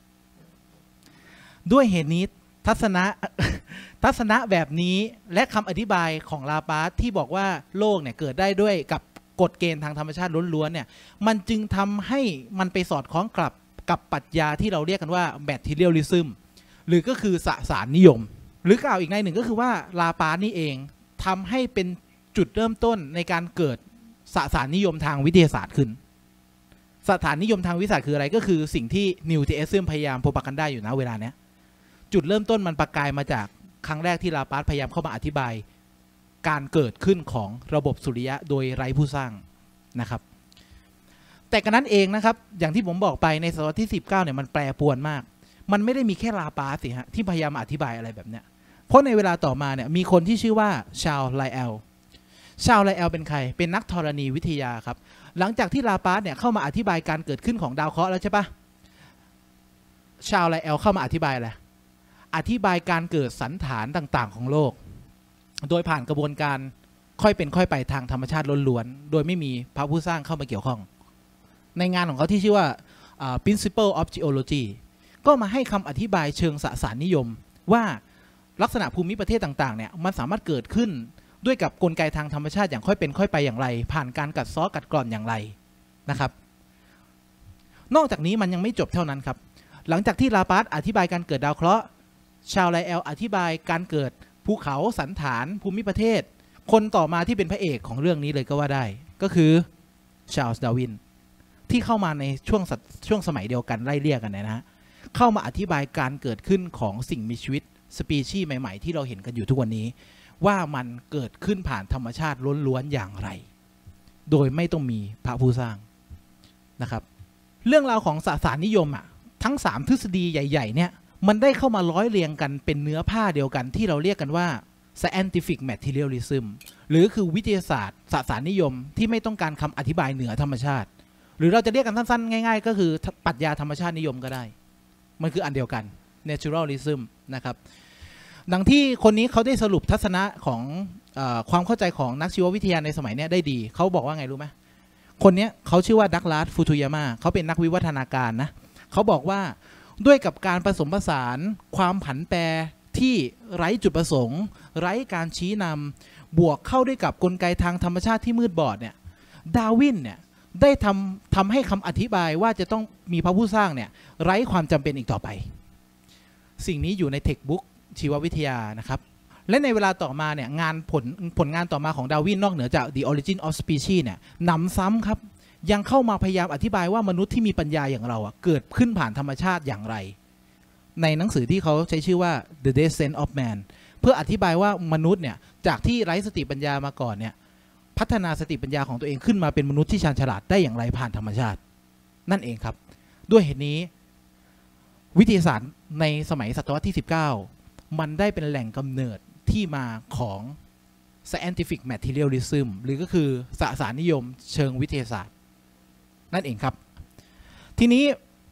Speaker 1: ด้วยเหตุนี้ทัศนะแบบนี้และคำอธิบายของลาปาสที่บอกว่าโลกเนี่ยเกิดได้ด้วยกับกฎเกณฑ์ทางธรรมชาติล้วนๆเนี่ยมันจึงทำให้มันไปสอดคล้องกับปรัชญาที่เราเรียกกันว่า materialism หรือก็คือสสารนิยมหรือกล่าวอีกในหนึ่งก็คือว่าลาปาสนี่เองทำให้เป็นจุดเริ่มต้นในการเกิดสสารนิยมทางวิทยาศาสตร์ขึ้นสถานนิยมทางวิทยาศาสตร์คืออะไรก็คือสิ่งที่นิวเทเอซึมพยายามโพปากันได้อยู่นะเวลาเนี้ยจุดเริ่มต้นมันประกายมาจากครั้งแรกที่ลาปาสพยายามเข้ามาอธิบายการเกิดขึ้นของระบบสุริยะโดยไร้ผู้สร้างนะครับแต่กันนั้นเองนะครับอย่างที่ผมบอกไปในศตวรรษที่19เนี่ยมันแปรปรวนมากมันไม่ได้มีแค่ลาปาสสิฮะที่พยายามอธิบายอะไรแบบเนี้ยเพราะในเวลาต่อมาเนี่ยมีคนที่ชื่อว่าชาร์ลส์ไลแอลเป็นใครเป็นนักธรณีวิทยาครับหลังจากที่ลาปาสเนี่ยเข้ามาอธิบายการเกิดขึ้นของดาวเคราะห์แล้วใช่ปะชาร์ลส์ไลแอลเข้ามาอธิบายอะไรอธิบายการเกิดสันฐานต่างๆของโลกโดยผ่านกระบวนการค่อยเป็นค่อยไปทางธรรมชาติล้วนๆโดยไม่มีพระผู้สร้างเข้ามาเกี่ยวข้องในงานของเขาที่ชื่อว่า Principle of Geology ก็มาให้คำอธิบายเชิงสสารนิยมว่าลักษณะภูมิประเทศต่างๆเนี่ยมันสามารถเกิดขึ้นด้วยกับกลไกทางธรรมชาติอย่างค่อยเป็นค่อยไปอย่างไรผ่านการกัดเซาะกัดกร่อนอย่างไรนะครับนอกจากนี้มันยังไม่จบเท่านั้นครับหลังจากที่ลาปาสอธิบายการเกิดดาวเคราะห์ชาร์ลส์ไลแอลอธิบายการเกิดภูเขาสันฐานภูมิประเทศคนต่อมาที่เป็นพระเอกของเรื่องนี้เลยก็ว่าได้ก็คือชาร์ลส์ดาร์วินที่เข้ามาในช่วงสมัยเดียวกันไล่เลี่ยกันนะฮะเข้ามาอธิบายการเกิดขึ้นของสิ่งมีชีวิตสปีชีส์ใหม่ๆที่เราเห็นกันอยู่ทุกวันนี้ว่ามันเกิดขึ้นผ่านธรรมชาติล้วนๆอย่างไรโดยไม่ต้องมีพระผู้สร้างนะครับเรื่องราวของสสารนิยมอ่ะทั้ง3ทฤษฎีใหญ่ๆเนี่ยมันได้เข้ามาร้อยเรียงกันเป็นเนื้อผ้าเดียวกันที่เราเรียกกันว่า scientific materialism หรือคือวิทยาศาสตร์สสารนิยมที่ไม่ต้องการคำอธิบายเหนือธรรมชาติหรือเราจะเรียกกันสั้นๆง่ายๆก็คือปรัชญาธรรมชาตินิยมก็ได้มันคืออันเดียวกัน naturalism นะครับดังที่คนนี้เขาได้สรุปทัศนะของความเข้าใจของนักชีววิทยาในสมัยนี้ได้ดีเขาบอกว่าไงรู้ไหมคนนี้เขาชื่อว่าดักลาสฟูตุยาม่าเขาเป็นนักวิวัฒนาการนะเขาบอกว่าด้วยกับการผสมผสานความผันแปรที่ไร้จุดประสงค์ไร้การชี้นำบวกเข้าด้วยกับกลไกทางธรรมชาติที่มืดบอดเนี่ยดาร์วินเนี่ยได้ทำให้คำอธิบายว่าจะต้องมีพระผู้สร้างเนี่ยไร้ความจำเป็นอีกต่อไปสิ่งนี้อยู่ในเทคบุ๊กชีววิทยานะครับและในเวลาต่อมาเนี่ยผลงานต่อมาของดาร์วินนอกเหนือจาก The Origin of Species เนี่ยนำซ้ำครับยังเข้ามาพยายามอธิบายว่ามนุษย์ที่มีปัญญาอย่างเราเกิดขึ้นผ่านธรรมชาติอย่างไรในหนังสือที่เขาใช้ชื่อว่า The Descent of Man เพื่ออธิบายว่ามนุษย์เนี่ยจากที่ไร้สติปัญญามาก่อนเนี่ยพัฒนาสติปัญญาของตัวเองขึ้นมาเป็นมนุษย์ที่ชาญฉลาดได้อย่างไรผ่านธรรมชาตินั่นเองครับด้วยเหตุนี้วิทยาศาสตร์ในสมัยศตวรรษที่19มันได้เป็นแหล่งกำเนิดที่มาของ scientific materialism หรือก็คือสสารนิยมเชิงวิทยาศาสตร์นั่นเองครับทีนี้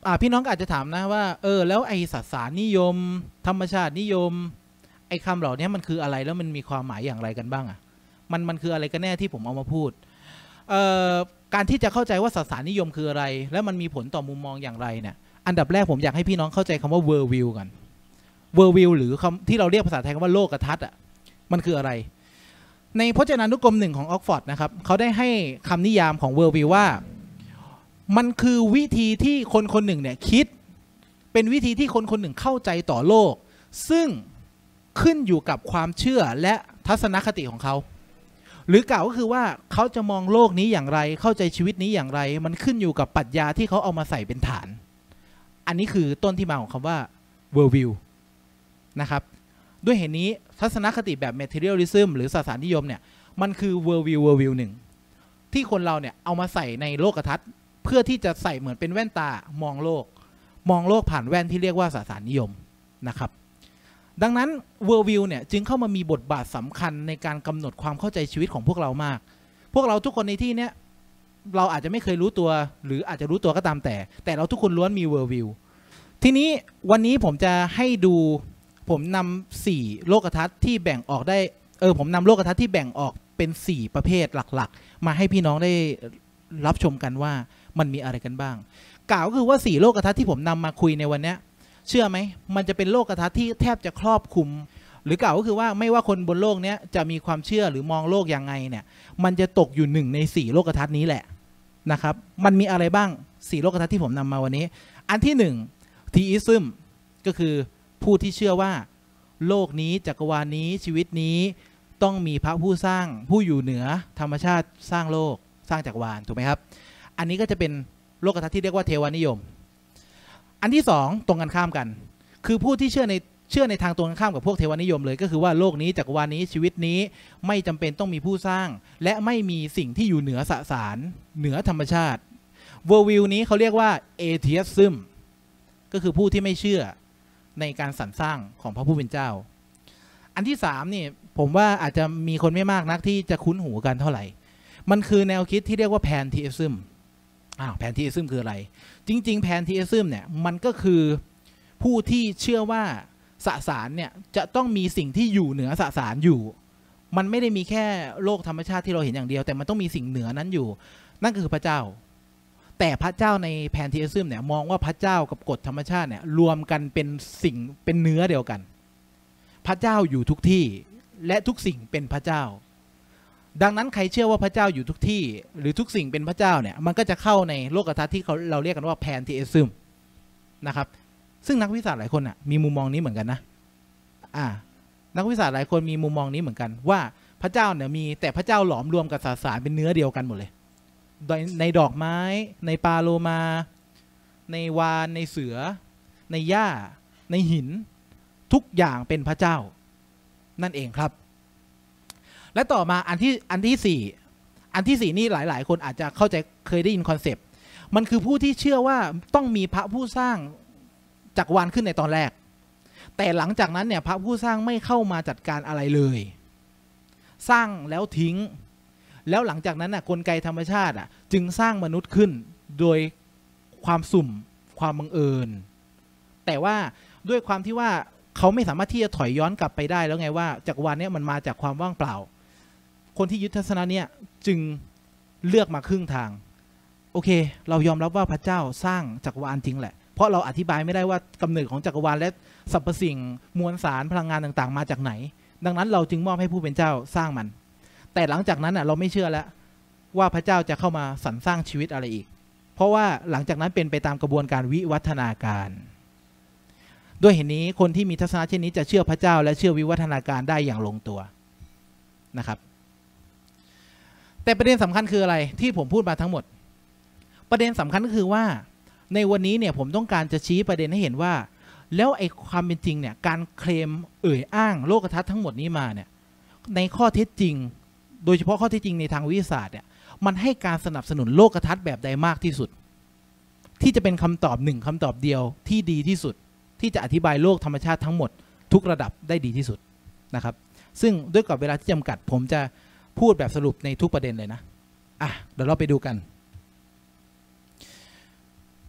Speaker 1: พี่น้องอาจจะถามนะว่าแล้วไอ้สสารนิยมธรรมชาตินิยมไอ้คำเหล่านี้มันคืออะไรแล้วมันมีความหมายอย่างไรกันบ้างอ่ะมันคืออะไรกันแน่ที่ผมเอามาพูดการที่จะเข้าใจว่าสสารนิยมคืออะไรและมันมีผลต่อมุมมองอย่างไรเนี่ยอันดับแรกผมอยากให้พี่น้องเข้าใจคำว่า world view กัน world view หรือคำที่เราเรียกภาษาไทยว่าโลกทัศน์อ่ะมันคืออะไรในพจนานุกรม1ของออกฟอร์ดนะครับเขาได้ให้คำนิยามของ world view ว่ามันคือวิธีที่คนคนหนึ่งเนี่ยคิดเป็นวิธีที่คนคนหนึ่งเข้าใจต่อโลกซึ่งขึ้นอยู่กับความเชื่อและทัศนคติของเขาหรือกล่าวก็คือว่าเขาจะมองโลกนี้อย่างไรเข้าใจชีวิตนี้อย่างไรมันขึ้นอยู่กับปรัชญาที่เขาเอามาใส่เป็นฐานอันนี้คือต้นที่มาของคำว่า world view นะครับด้วยเหตุนี้ทัศนคติแบบ materialism หรือสสารนิยมเนี่ยมันคือ world view หนึ่งที่คนเราเนี่ยเอามาใส่ในโลกทัศน์เพื่อที่จะใส่เหมือนเป็นแว่นตามองโลกผ่านแว่นที่เรียกว่าสสารนิยมนะครับดังนั้น world view เนี่ยจึงเข้ามามีบทบาทสำคัญในการกำหนดความเข้าใจชีวิตของพวกเรามากพวกเราทุกคนในที่เนี้ยเราอาจจะไม่เคยรู้ตัวหรืออาจจะรู้ตัวก็ตามแต่เราทุกคนล้วนมี world view ทีนี้วันนี้ผมจะให้ดูผมนำ4โลกทัศน์ที่แบ่งออกได้ผมนำโลกทัศน์ที่แบ่งออกเป็น4ประเภทหลักๆมาให้พี่น้องได้รับชมกันว่ามันมีอะไรกันบ้างกล่าวก็คือว่า4โลกทัศน์ที่ผมนำมาคุยในวันนี้เชื่อไหมมันจะเป็นโลกทัศน์ที่แทบจะครอบคลุมหรือกล่าวก็คือว่าไม่ว่าคนบนโลกนี้จะมีความเชื่อหรือมองโลกยังไงเนี่ยมันจะตกอยู่1ใน4โลกทัศน์นี้แหละนะครับมันมีอะไรบ้าง4โลกทัศน์ที่ผมนำมาวันนี้อันที่1 theism ก็คือผู้ที่เชื่อว่าโลกนี้จักรวาลนี้ชีวิตนี้ต้องมีพระผู้สร้างผู้อยู่เหนือธรรมชาติสร้างโลกสร้างจักรวาลถูกไหมครับอันนี้ก็จะเป็นโลกทัศน์ที่เรียกว่าเทวานิยมอันที่2ตรงกันข้ามกันคือผู้ที่เชื่อในทางตรงกันข้ามกับพวกเทวานิยมเลยก็คือว่าโลกนี้จักรวาลนี้ชีวิตนี้ไม่จำเป็นต้องมีผู้สร้างและไม่มีสิ่งที่อยู่เหนือสสารเหนือธรรมชาติ world view นี้เขาเรียกว่า atheism ก็คือผู้ที่ไม่เชื่อในการสรรสร้างของพระผู้เป็นเจ้าอันที่3นี่ผมว่าอาจจะมีคนไม่มากนักที่จะคุ้นหูกันเท่าไหร่มันคือแนวคิดที่เรียกว่า pantheism pantheism คืออะไรจริงๆ pantheism เนี่ยมันก็คือผู้ที่เชื่อว่าสสารเนี่ยจะต้องมีสิ่งที่อยู่เหนือสสารอยู่มันไม่ได้มีแค่โลกธรรมชาติที่เราเห็นอย่างเดียวแต่มันต้องมีสิ่งเหนือนั้นอยู่นั่นก็คือพระเจ้าแต่พระเจ้าใน pantheism เนี่ยมองว่าพระเจ้ากับกฎธรรมชาติเนี่ยรวมกันเป็นสิ่งเป็นเนื้อเดียวกันพระเจ้าอยู่ทุกที่และทุกสิ่งเป็นพระเจ้าดังนั้นใครเชื่อว่าพระเจ้าอยู่ทุกที่หรือทุกสิ่งเป็นพระเจ้าเนี่ยมันก็จะเข้าในโลกทัศน์ที่เราเรียกกันว่า pantheism นะครับซึ่งนักวิทยาศาสตร์หลายคนมีมุมมองนี้เหมือนกันนะนักวิทยาศาสตร์หลายคนมีมุมมองนี้เหมือนกันว่าพระเจ้าเนี่ยมีแต่พระเจ้าหลอมรวมกับสสารเป็นเนื้อเดียวกันหมดเลยในดอกไม้ในปลาโลมาในวาฬในเสือในหญ้าในหินทุกอย่างเป็นพระเจ้านั่นเองครับและต่อมาอันที่4นี่หลายๆคนอาจจะเข้าใจเคยได้ยินคอนเซปต์มันคือผู้ที่เชื่อว่าต้องมีพระผู้สร้างจักรวาลขึ้นในตอนแรกแต่หลังจากนั้นเนี่ยพระผู้สร้างไม่เข้ามาจัดการอะไรเลยสร้างแล้วทิ้งแล้วหลังจากนั้นน่ะกลไกธรรมชาติจึงสร้างมนุษย์ขึ้นโดยความสุ่มความบังเอิญแต่ว่าด้วยความที่ว่าเขาไม่สามารถที่จะถอยย้อนกลับไปได้แล้วไงว่าจักรวาลเนี่ยมันมาจากความว่างเปล่าคนที่ยึดทัศนะเนี่ยจึงเลือกมาครึ่งทางโอเคเรายอมรับว่าพระเจ้าสร้างจักรวาลจริงแหละเพราะเราอธิบายไม่ได้ว่ากำเนิดของจักรวาลและสรรพสิ่งมวลสารพลังงานต่างๆมาจากไหนดังนั้นเราจึงมอบให้ผู้เป็นเจ้าสร้างมันแต่หลังจากนั้นเราไม่เชื่อแล้วว่าพระเจ้าจะเข้ามาสรรสร้างชีวิตอะไรอีกเพราะว่าหลังจากนั้นเป็นไปตามกระบวนการวิวัฒนาการด้วยเหตุนี้คนที่มีทัศนะเช่นนี้จะเชื่อพระเจ้าและเชื่อวิวัฒนาการได้อย่างลงตัวนะครับแต่ประเด็นสำคัญคืออะไรที่ผมพูดมาทั้งหมดประเด็นสำคัญก็คือว่าในวันนี้เนี่ยผมต้องการจะชี้ประเด็นให้เห็นว่าแล้วไอ้ความเป็นจริงเนี่ยการเคลมอ้างโลกทัศน์ทั้งหมดนี้มาเนี่ยในข้อเท็จจริงโดยเฉพาะข้อเท็จจริงในทางวิทยาศาสตร์เนี่ยมันให้การสนับสนุนโลกทัศน์แบบใดมากที่สุดที่จะเป็นคำตอบ1คำตอบเดียวที่ดีที่สุดที่จะอธิบายโลกธรรมชาติทั้งหมดทุกระดับได้ดีที่สุดนะครับซึ่งด้วยกับเวลาที่จำกัดผมจะพูดแบบสรุปในทุกประเด็นเลยนะเดี๋ยวเราไปดูกัน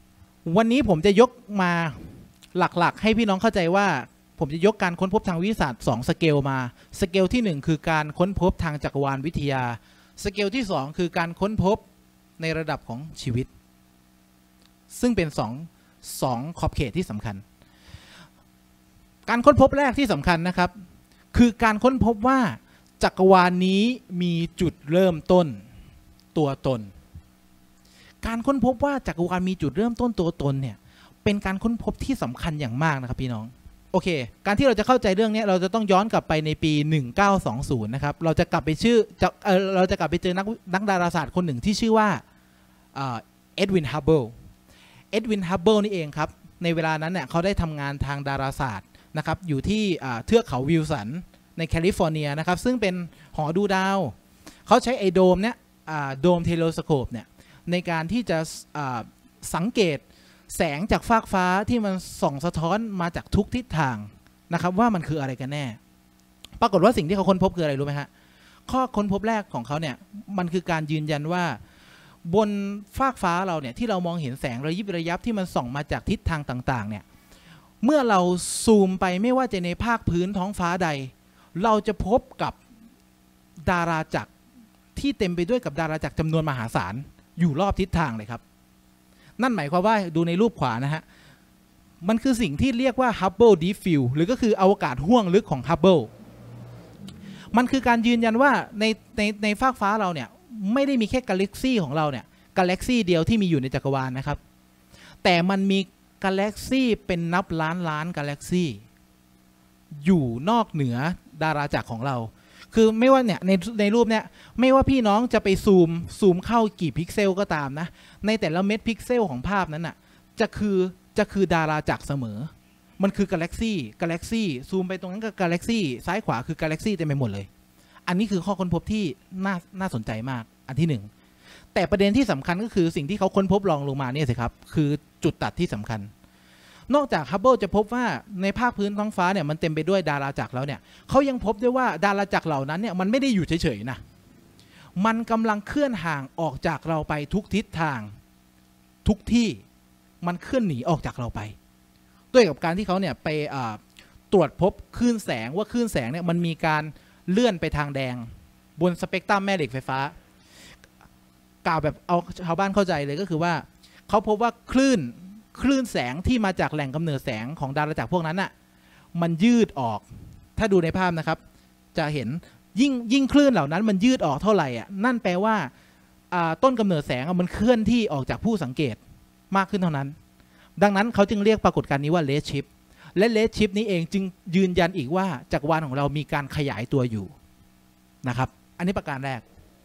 Speaker 1: วันนี้ผมจะยกมาหลักๆให้พี่น้องเข้าใจว่าผมจะยกการค้นพบทางวิทยาศาสตร์2สเกลมาสเกลที่1คือการค้นพบทางจักรวาลวิทยาสเกลที่2คือการค้นพบในระดับของชีวิตซึ่งเป็น2ขอบเขตที่สำคัญการค้นพบแรกที่สำคัญนะครับคือการค้นพบว่าจักรวาลนี้มีจุดเริ่มต้นตัวตนการค้นพบว่าจักรวาลมีจุดเริ่มต้นตัวตนเนี่ยเป็นการค้นพบที่สำคัญอย่างมากนะครับพี่น้องโอเคการที่เราจะเข้าใจเรื่องนี้เราจะต้องย้อนกลับไปในปี1920นะครับเราจะกลับไปเจอนักดาราศาสตร์คนหนึ่งที่ชื่อว่าเอ็ดวิน ฮับเบิลนี่เองครับในเวลานั้นเนี่ยเขาได้ทำงานทางดาราศาสตร์นะครับอยู่ที่เทือกเขาวิลสันในแคลิฟอร์เนียนะครับซึ่งเป็นหอดูดาวเขาใช้ไอโดมเนี่ยโดมเทเลสโคปเนี่ยในการที่จะสังเกตแสงจากฟากฟ้าที่มันส่องสะท้อนมาจากทุกทิศทางนะครับว่ามันคืออะไรกันแน่ปรากฏว่าสิ่งที่เขาค้นพบคืออะไรรู้ไหมฮะข้อค้นพบแรกของเขาเนี่ยมันคือการยืนยันว่าบนฟากฟ้าเราเนี่ยที่เรามองเห็นแสงระยิบระยับที่มันส่องมาจากทิศทางต่างๆเนี่ยเมื่อเราซูมไปไม่ว่าจะในภาคพื้นท้องฟ้าใดเราจะพบกับดาราจักรที่เต็มไปด้วยกับดาราจักรจำนวนมหาศาลอยู่รอบทิศทางเลยครับนั่นหมายความว่าดูในรูปขวานะฮะมันคือสิ่งที่เรียกว่า Hubble Deep Field หรือก็คืออวกาศห้วงลึกของ Hubble มันคือการยืนยันว่าในฟากฟ้าเราเนี่ยไม่ได้มีแค่กาแล็กซี่ของเราเนี่ยกาแล็กซี่เดียวที่มีอยู่ในจักรวาลนะครับแต่มันมีกาแล็กซี่เป็นนับล้านกาแล็กซี่อยู่นอกเหนือดาราจักรของเราคือไม่ว่าเนี่ยในรูปเนี่ยไม่ว่าพี่น้องจะไปซูมเข้ากี่พิกเซลก็ตามนะในแต่ละเม็ดพิกเซลของภาพนั้นน่ะจะคือดาราจักรเสมอมันคือกาแล็กซี่ซูมไปตรงนั้นก็กาแล็กซี่ซ้ายขวาคือกาแล็กซี่เต็มไปหมดเลยอันนี้คือข้อค้นพบที่น่าสนใจมากอันที่1แต่ประเด็นที่สำคัญก็คือสิ่งที่เขาค้นพบรองลงมาเนี่ยสิครับคือจุดตัดที่สำคัญนอกจากฮับเบิลจะพบว่าในภาคพื้นท้องฟ้าเนี่ยมันเต็มไปด้วยดาราจักรแล้วเนี่ยเขายังพบด้วยว่าดาราจักรเหล่านั้นเนี่ยมันไม่ได้อยู่เฉยๆนะมันกำลังเคลื่อนห่างออกจากเราไปทุกทิศทางทุกที่มันเคลื่อนหนีออกจากเราไปด้วยกับการที่เขาเนี่ยไปตรวจพบคลื่นแสงว่าคลื่นแสงเนี่ยมันมีการเลื่อนไปทางแดงบนสเปกตรัมแม่เหล็กไฟฟ้ากล่าวแบบเอาชาวบ้านเข้าใจเลยก็คือว่าเขาพบว่าคลื่นแสงที่มาจากแหล่งกำเนิดแสงของดาราจักรพวกนั้นน่ะมันยืดออกถ้าดูในภาพนะครับจะเห็นยิ่งคลื่นเหล่านั้นมันยืดออกเท่าไหร่อ่ะนั่นแปลว่าต้นกำเนิดแสงมันเคลื่อนที่ออกจากผู้สังเกตมากขึ้นเท่านั้นดังนั้นเขาจึงเรียกปรากฏการณ์นี้ว่าเรดชิฟต์และเรดชิฟต์นี้เองจึงยืนยันอีกว่าจักรวาลของเรามีการขยายตัวอยู่นะครับอันนี้ประการแรก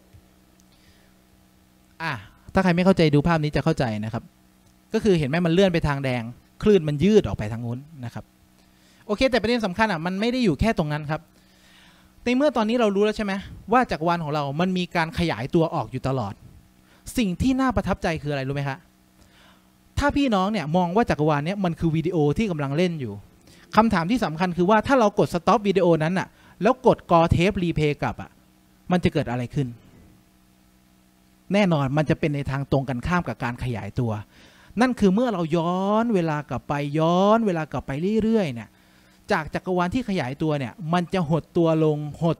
Speaker 1: ถ้าใครไม่เข้าใจดูภาพนี้จะเข้าใจนะครับก็คือเห็นไหมมันเลื่อนไปทางแดงคลื่นมันยืดออกไปทางนู้นนะครับโอเคแต่ประเด็นสำคัญมันไม่ได้อยู่แค่ตรงนั้นครับในเมื่อตอนนี้เรารู้แล้วใช่ไหมว่าจักรวาลของเรามันมีการขยายตัวออกอยู่ตลอดสิ่งที่น่าประทับใจคืออะไรรู้ไหมคะถ้าพี่น้องเนี่ยมองว่าจักรวาลนี้มันคือวิดีโอที่กำลังเล่นอยู่คำถามที่สำคัญคือว่าถ้าเรากดสต็อปวิดีโอนั้นน่ะแล้วกดกอเทปรีเพย์กลับมันจะเกิดอะไรขึ้นแน่นอนมันจะเป็นในทางตรงกันข้ามกับการขยายตัวนั่นคือเมื่อเราย้อนเวลากลับไปเรื่อยๆเนี่ยจากจักรวาลที่ขยายตัวเนี่ยมันจะหดตัวลง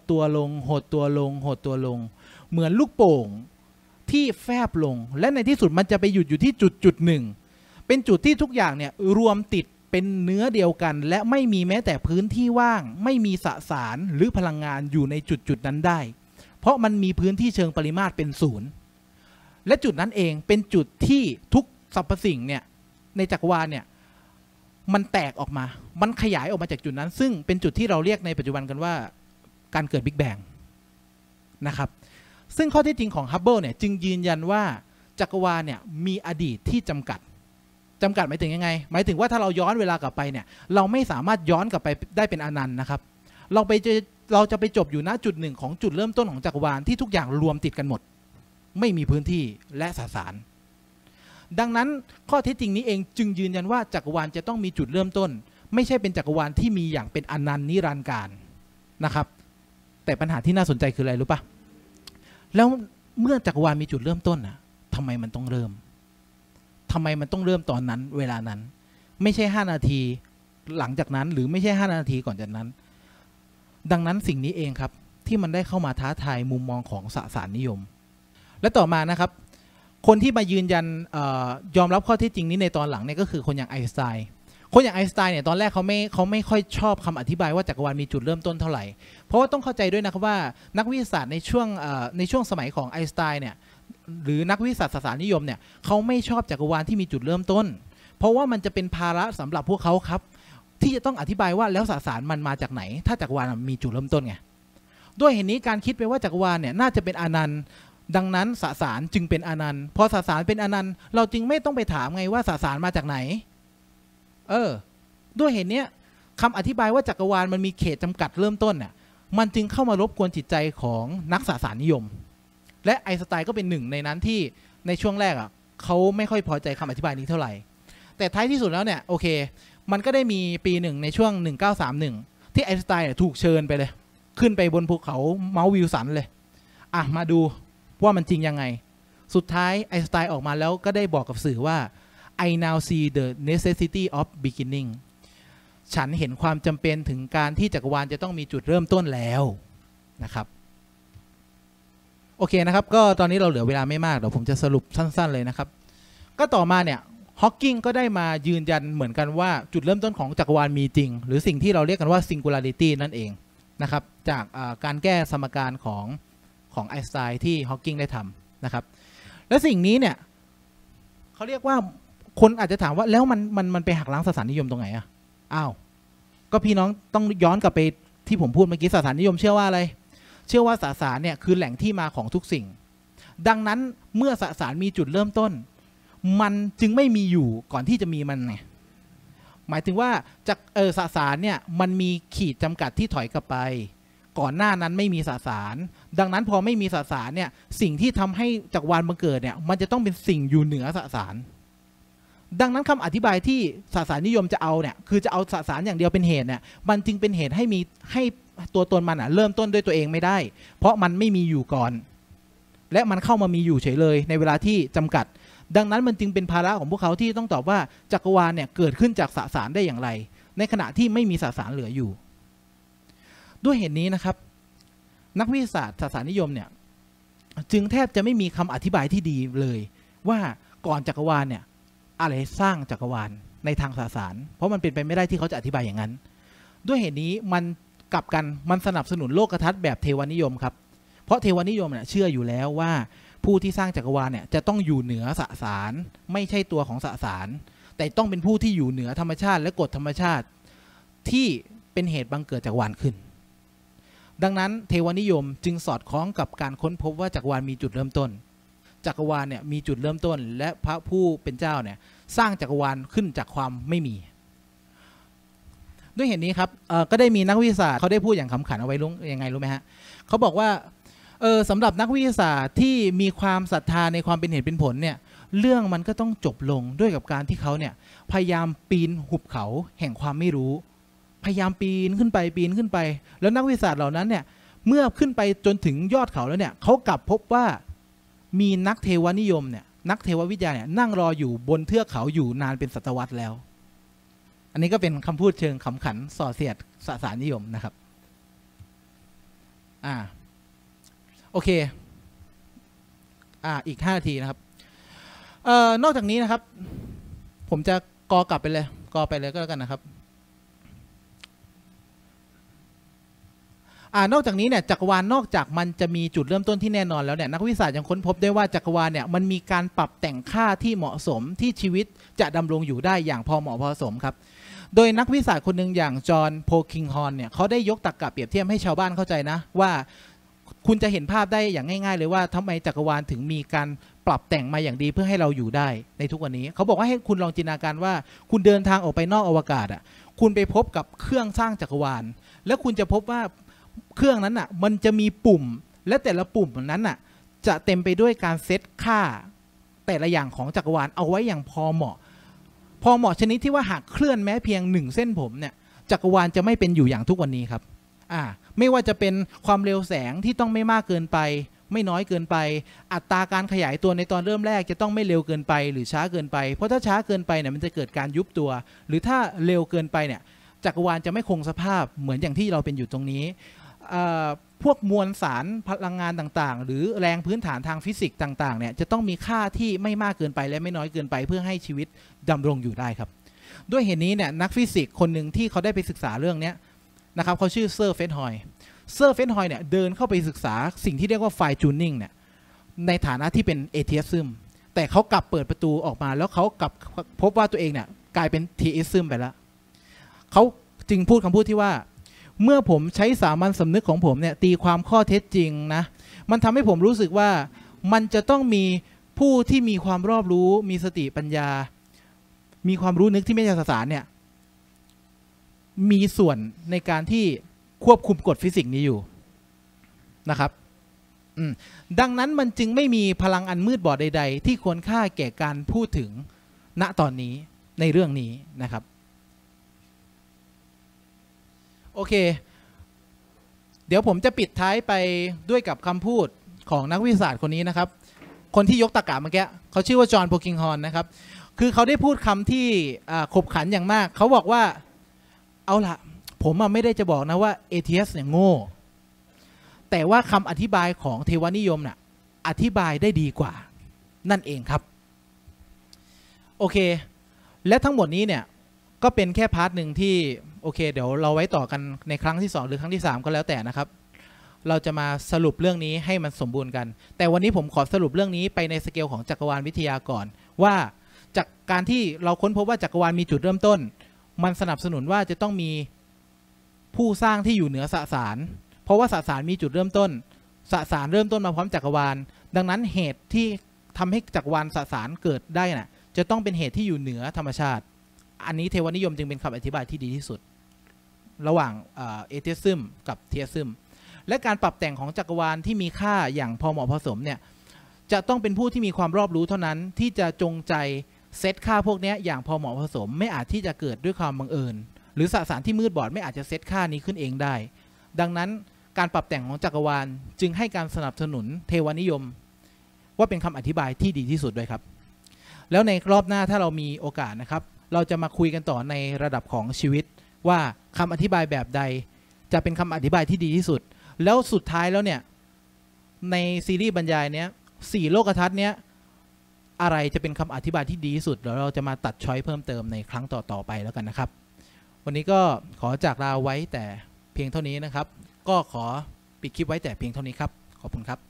Speaker 1: เหมือนลูกโป่งที่แฟบลงและในที่สุดมันจะไปหยุดอยู่ที่จุดหนึ่งเป็นจุดที่ทุกอย่างเนี่ยรวมติดเป็นเนื้อเดียวกันและไม่มีแม้แต่พื้นที่ว่างไม่มีสสารหรือพลังงานอยู่ในจุดนั้นได้เพราะมันมีพื้นที่เชิงปริมาตรเป็นศูนย์และจุดนั้นเองเป็นจุดที่ทุกสรรพสิ่งเนี่ยในจักรวาลเนี่ยมันแตกออกมามันขยายออกมาจากจุดนั้นซึ่งเป็นจุดที่เราเรียกในปัจจุบันกันว่าการเกิดบิ๊กแบงนะครับซึ่งข้อเท็จจริงของฮับเบิลเนี่ยจึงยืนยันว่าจักรวาลเนี่ยมีอดีตที่จำกัดหมายถึงยังไงหมายถึงว่าถ้าเราย้อนเวลากลับไปเนี่ยเราไม่สามารถย้อนกลับไปได้เป็นอนันต์นะครับเราจะไปจบอยู่ณจุดหนึ่งของจุดเริ่มต้นของจักรวาลที่ทุกอย่างรวมติดกันหมดไม่มีพื้นที่และสสารดังนั้นข้อเท็จจริงนี้เองจึงยืนยันว่าจักรวาลจะต้องมีจุดเริ่มต้นไม่ใช่เป็นจักรวาลที่มีอย่างเป็นอนันต์นิรันดร์กาลนะครับแต่ปัญหาที่น่าสนใจคืออะไรรู้ปะแล้วเมื่อจักรวาลมีจุดเริ่มต้นทำไมมันต้องเริ่มทำไมมันต้องเริ่มตอนนั้นเวลานั้นไม่ใช่5 นาทีหลังจากนั้นหรือไม่ใช่5 นาทีก่อนจากนั้นดังนั้นสิ่งนี้เองครับที่มันได้เข้ามาท้าทายมุมมองของสสารนิยมและต่อมานะครับคนที่มายืนยันยอมรับข้อเท็จจริงนี้ในตอนหลังเนี่ยก็คือคนอย่างไอน์สไตน์คนอย่างไอน์สไตน์เนี่ยตอนแรกเขาไม่ค่อยชอบคำอธิบายว่าจักรวาลมีจุดเริ่มต้นเท่าไหร่เพราะว่าต้องเข้าใจด้วยนะครับว่านักวิทยาศาสตร์ในช่วงสมัยของไอน์สไตน์เนี่ยหรือนักวิทยาศาสตร์สสารนิยมเนี่ยเขาไม่ชอบจักรวาลที่มีจุดเริ่มต้นเพราะว่ามันจะเป็นภาระสำหรับพวกเขาครับที่จะต้องอธิบายว่าแล้วสสารมันมาจากไหนถ้าจักรวาลมีจุดเริ่มต้นไงด้วยเหตุนี้การคิดไปว่าจักรวาลเนี่ยน่าจะเป็นอนันต์ดังนั้นสสารจึงเป็นอนันต์พอสสารเป็นอนันต์เราจึงไม่ต้องไปถามไงว่าสสารมาจากไหนด้วยเหตุนี้คำอธิบายว่าจักรวาลมันมีเขตจำกัดเริ่มต้นเนี่ยมันจึงเข้ามารบกวนจิตใจของนักสสารนิยมและไอน์สไตน์ก็เป็นหนึ่งในนั้นที่ในช่วงแรกเขาไม่ค่อยพอใจคำอธิบายนี้เท่าไหร่แต่ท้ายที่สุดแล้วเนี่ยโอเคมันก็ได้มีปีหนึ่งในช่วง1931ที่ไอน์สไตน์ถูกเชิญไปเลยขึ้นไปบนภูเขาเมาท์วิลสันเลยมาดูว่ามันจริงยังไงสุดท้ายไอน์สไตน์ออกมาแล้วก็ได้บอกกับสื่อว่า I now see the necessity of beginning ฉันเห็นความจำเป็นถึงการที่จักรวาลจะต้องมีจุดเริ่มต้นแล้วนะครับโอเคนะครับก็ตอนนี้เราเหลือเวลาไม่มากเดี๋ยวผมจะสรุปสั้นๆเลยนะครับก็ต่อมาเนี่ยฮอว์กิงก็ได้มายืนยันเหมือนกันว่าจุดเริ่มต้นของจักรวาลมีจริงหรือสิ่งที่เราเรียกกันว่า singularity นั่นเองนะครับจากการแก้สมการของไอน์สไตน์ที่ฮอว์กิงได้ทำนะครับและสิ่งนี้เนี่ยเขาเรียกว่าคนอาจจะถามว่าแล้วมันไปหักล้างสสารนิยมตรงไหนก็พี่น้องต้องย้อนกลับไปที่ผมพูดเมื่อกี้สสารนิยมเชื่อว่าอะไรเชื่อว่าสสารเนี่ยคือแหล่งที่มาของทุกสิ่งดังนั้นเมื่อสสารมีจุดเริ่มต้นมันจึงไม่มีอยู่ก่อนที่จะมีมันไงหมายถึงว่าจากสสารเนี่ยมันมีขีดจำกัดที่ถอยกลับไปก่อนหน้านั้นไม่มีสสารดังนั้นพอไม่มีสสารเนี่ยสิ่งที่ทำให้จักรวาลบังเกิดเนี่ยมันจะต้องเป็นสิ่งอยู่เหนือสสารดังนั้นคำอธิบายที่สสารนิยมจะเอาเนี่ยคือจะเอาสสารอย่างเดียวเป็นเหตุเนี่ยมันจึงเป็นเหตุให้ตัวตนมันเริ่มต้นด้วยตัวเองไม่ได้เพราะมันไม่มีอยู่ก่อนและมันเข้ามามีอยู่เฉยเลยในเวลาที่จำกัดดังนั้นมันจึงเป็นภาระของพวกเขาที่ต้องตอบว่าจักรวาลเนี่ยเกิดขึ้นจากสสารได้อย่างไรในขณะที่ไม่มีสสารเหลืออยู่ด้วยเหตุนี้นะครับนักวิทยาศาสตร์สสารนิยมเนี่ยจึงแทบจะไม่มีคำอธิบายที่ดีเลยว่าก่อนจักรวาลเนี่ยอะไรสร้างจักรวาลในทางสสารเพราะมันเป็นไปไม่ได้ที่เขาจะอธิบายอย่างนั้นด้วยเหตุนี้มันกลับกันมันสนับสนุนโลกทัศน์แบบเทวนิยมครับเพราะเทวนิยมเนี่ยเชื่ออยู่แล้วว่าผู้ที่สร้างจักรวาลเนี่ยจะต้องอยู่เหนือสสารไม่ใช่ตัวของสสารแต่ต้องเป็นผู้ที่อยู่เหนือธรรมชาติและกฎธรรมชาติที่เป็นเหตุบังเกิดจักรวาลขึ้นดังนั้นเทวนิยมจึงสอดคล้องกับการค้นพบว่าจักรวาลมีจุดเริ่มต้นจักรวาลเนี่ยมีจุดเริ่มต้นและพระผู้เป็นเจ้าเนี่ยสร้างจักรวาลขึ้นจากความไม่มีด้วยเหตุนี้ครับก็ได้มีนักวิทยาศาสตร์เขาได้พูดอย่างขำขันเอาไว้ยังไงรู้ไหมฮะเขาบอกว่าสำหรับนักวิทยาศาสตร์ที่มีความศรัทธาในความเป็นเหตุเป็นผลเนี่ยเรื่องมันก็ต้องจบลงด้วยกับการที่เขาเนี่ยพยายามปีนหุบเขาแห่งความไม่รู้พยายามปีนขึ้นไปแล้วนักวิทยาศาสตร์เหล่านั้นเนี่ยเมื่อขึ้นไปจนถึงยอดเขาแล้วเนี่ยเขากลับพบว่ามีนักเทวนิยมเนี่ยนักเทววิทยาเนี่ยนั่งรออยู่บนเทือกเขาอยู่นานเป็นศตวรรษแล้วอันนี้ก็เป็นคำพูดเชิงขำขันส่อเสียดสสารนิยมนะครับโอเคอีก5 นาทีนะครับนอกจากนี้นะครับผมจะกอไปเลยก็แล้วกันนะครับนอกจากนี้เนี่ยจักรวาลนอกจากมันจะมีจุดเริ่มต้นที่แน่นอนแล้วเนี่ยนักวิทยาศาสตร์ยังค้นพบได้ว่าจักรวาลเนี่ยมันมีการปรับแต่งค่าที่เหมาะสมที่ชีวิตจะดำรงอยู่ได้อย่างพอเหมาะพอสมครับโดยนักวิทยาศาสตร์คนหนึ่งอย่างจอห์นโพคิงฮอร์นเนี่ยเขาได้ยกตรรกะเปรียบเทียบให้ชาวบ้านเข้าใจนะว่าคุณจะเห็นภาพได้อย่างง่ายๆเลยว่าทำไมจักรวาลถึงมีการปรับแต่งมาอย่างดีเพื่อให้เราอยู่ได้ในทุกวันนี้เขาบอกว่าให้คุณลองจินตนาการว่าคุณเดินทางออกไปนอกอวกาศคุณไปพบกับเครื่องสร้างจักรวาลแล้วคุณจะพบว่าเครื่องนั้นมันจะมีปุ่มและแต่ละปุ่มนั้นจะเต็มไปด้วยการเซตค่าแต่ละอย่างของจักรวาลเอาไว้อย่างพอเหมาะชนิดที่ว่าหากเคลื่อนแม้เพียง1 เส้นผมเนี่ยจักรวาลจะไม่เป็นอยู่อย่างทุกวันนี้ครับไม่ว่าจะเป็นความเร็วแสงที่ต้องไม่มากเกินไปไม่น้อยเกินไปอัตราการขยายตัวในตอนเริ่มแรกจะต้องไม่เร็วเกินไปหรือช้าเกินไปเพราะถ้าช้าเกินไปเนี่ยมันจะเกิดการยุบตัวหรือถ้าเร็วเกินไปเนี่ยจักรวาลจะไม่คงสภาพเหมือนอย่างที่เราเป็นอยู่ตรงนี้พวกมวลสารพลังงานต่างๆหรือแรงพื้นฐานทางฟิสิกส์ต่างๆเนี่ยจะต้องมีค่าที่ไม่มากเกินไปและไม่น้อยเกินไปเพื่อให้ชีวิตดำรงอยู่ได้ครับด้วยเหตุนี้เนี่ยนักฟิสิกส์คนหนึ่งที่เขาได้ไปศึกษาเรื่องนี้นะครับเขาชื่อเซอร์เฟนฮอยเนี่ยเดินเข้าไปศึกษาสิ่งที่เรียกว่าไฟจูนนิ่งเนี่ยในฐานะที่เป็นเอเทียซึมแต่เขากลับเปิดประตูออกมาแล้วเขากลับพบว่าตัวเองเนี่ยกลายเป็นทีอิซึมไปแล้วเขาจึงพูดคำพูดที่ว่าเมื่อผมใช้สามัญสำนึกของผมเนี่ยตีความข้อเท็จจริงนะมันทำให้ผมรู้สึกว่ามันจะต้องมีผู้ที่มีความรอบรู้มีสติปัญญามีความรู้นึกที่ไม่ใช่สสารเนี่ยมีส่วนในการที่ควบคุมกฎฟิสิกส์นี้อยู่นะครับดังนั้นมันจึงไม่มีพลังอันมืดบอดใดๆที่ควรค่าแก่การพูดถึงณตอนนี้ในเรื่องนี้นะครับโอเคเดี๋ยวผมจะปิดท้ายไปด้วยกับคำพูดของนักวิทยาศาสตร์คนนี้นะครับคนที่ยกตรรกะเมื่อกี้เขาชื่อว่าจอห์นโพคิงฮอร์นนะครับคือเขาได้พูดคำที่ขบขันอย่างมากเขาบอกว่าเอาล่ะผมไม่ได้จะบอกนะว่าเอทีเอสเนี่ยโง่แต่ว่าคำอธิบายของเทวนิยมน่ะอธิบายได้ดีกว่านั่นเองครับโอเคและทั้งหมดนี้เนี่ยก็เป็นแค่พาร์ทหนึ่งที่โอเคเดี๋ยวเราไว้ต่อกันในครั้งที่2หรือครั้งที่3ก็แล้วแต่นะครับเราจะมาสรุปเรื่องนี้ให้มันสมบูรณ์กันแต่วันนี้ผมขอสรุปเรื่องนี้ไปในสเกลของจักรวาลวิทยาก่อนว่าจากการที่เราค้นพบว่าจักรวาลมีจุดเริ่มต้นมันสนับสนุนว่าจะต้องมีผู้สร้างที่อยู่เหนือสสารเพราะว่าสสารมีจุดเริ่มต้นสสารเริ่มต้นมาพร้อมจักรวาลดังนั้นเหตุที่ทำให้จักรวาลสสารเกิดได้น่ะจะต้องเป็นเหตุที่อยู่เหนือธรรมชาติอันนี้เทวนิยมจึงเป็นคำอธิบายที่ดีที่สุดระหว่างเอเทียซึมกับเทียซึมและการปรับแต่งของจักรวาลที่มีค่าอย่างพอเหมาะพอสมเนี่ยจะต้องเป็นผู้ที่มีความรอบรู้เท่านั้นที่จะจงใจเซตค่าพวกนี้อย่างพอเหมาะพอสมไม่อาจที่จะเกิดด้วยความบังเอิญหรือสสารที่มืดบอดไม่อาจจะเซตค่านี้ขึ้นเองได้ดังนั้นการปรับแต่งของจักรวาลจึงให้การสนับสนุนเทวนิยมว่าเป็นคำอธิบายที่ดีที่สุดด้วยครับแล้วในรอบหน้าถ้าเรามีโอกาสนะครับเราจะมาคุยกันต่อในระดับของชีวิตว่าคำอธิบายแบบใดจะเป็นคำอธิบายที่ดีที่สุดแล้วสุดท้ายแล้วเนี่ยในซีรีส์บรรยายเนี้ย4โลกทัศน์เนี้ยอะไรจะเป็นคำอธิบายที่ดีที่สุดเดี๋ยวเราจะมาตัดช้อยเพิ่มเติมในครั้งต่อๆไปแล้วกันนะครับวันนี้ก็ขอจากลาไว้แต่เพียงเท่านี้นะครับก็ขอปิดคลิปไว้แต่เพียงเท่านี้ครับขอบคุณครับ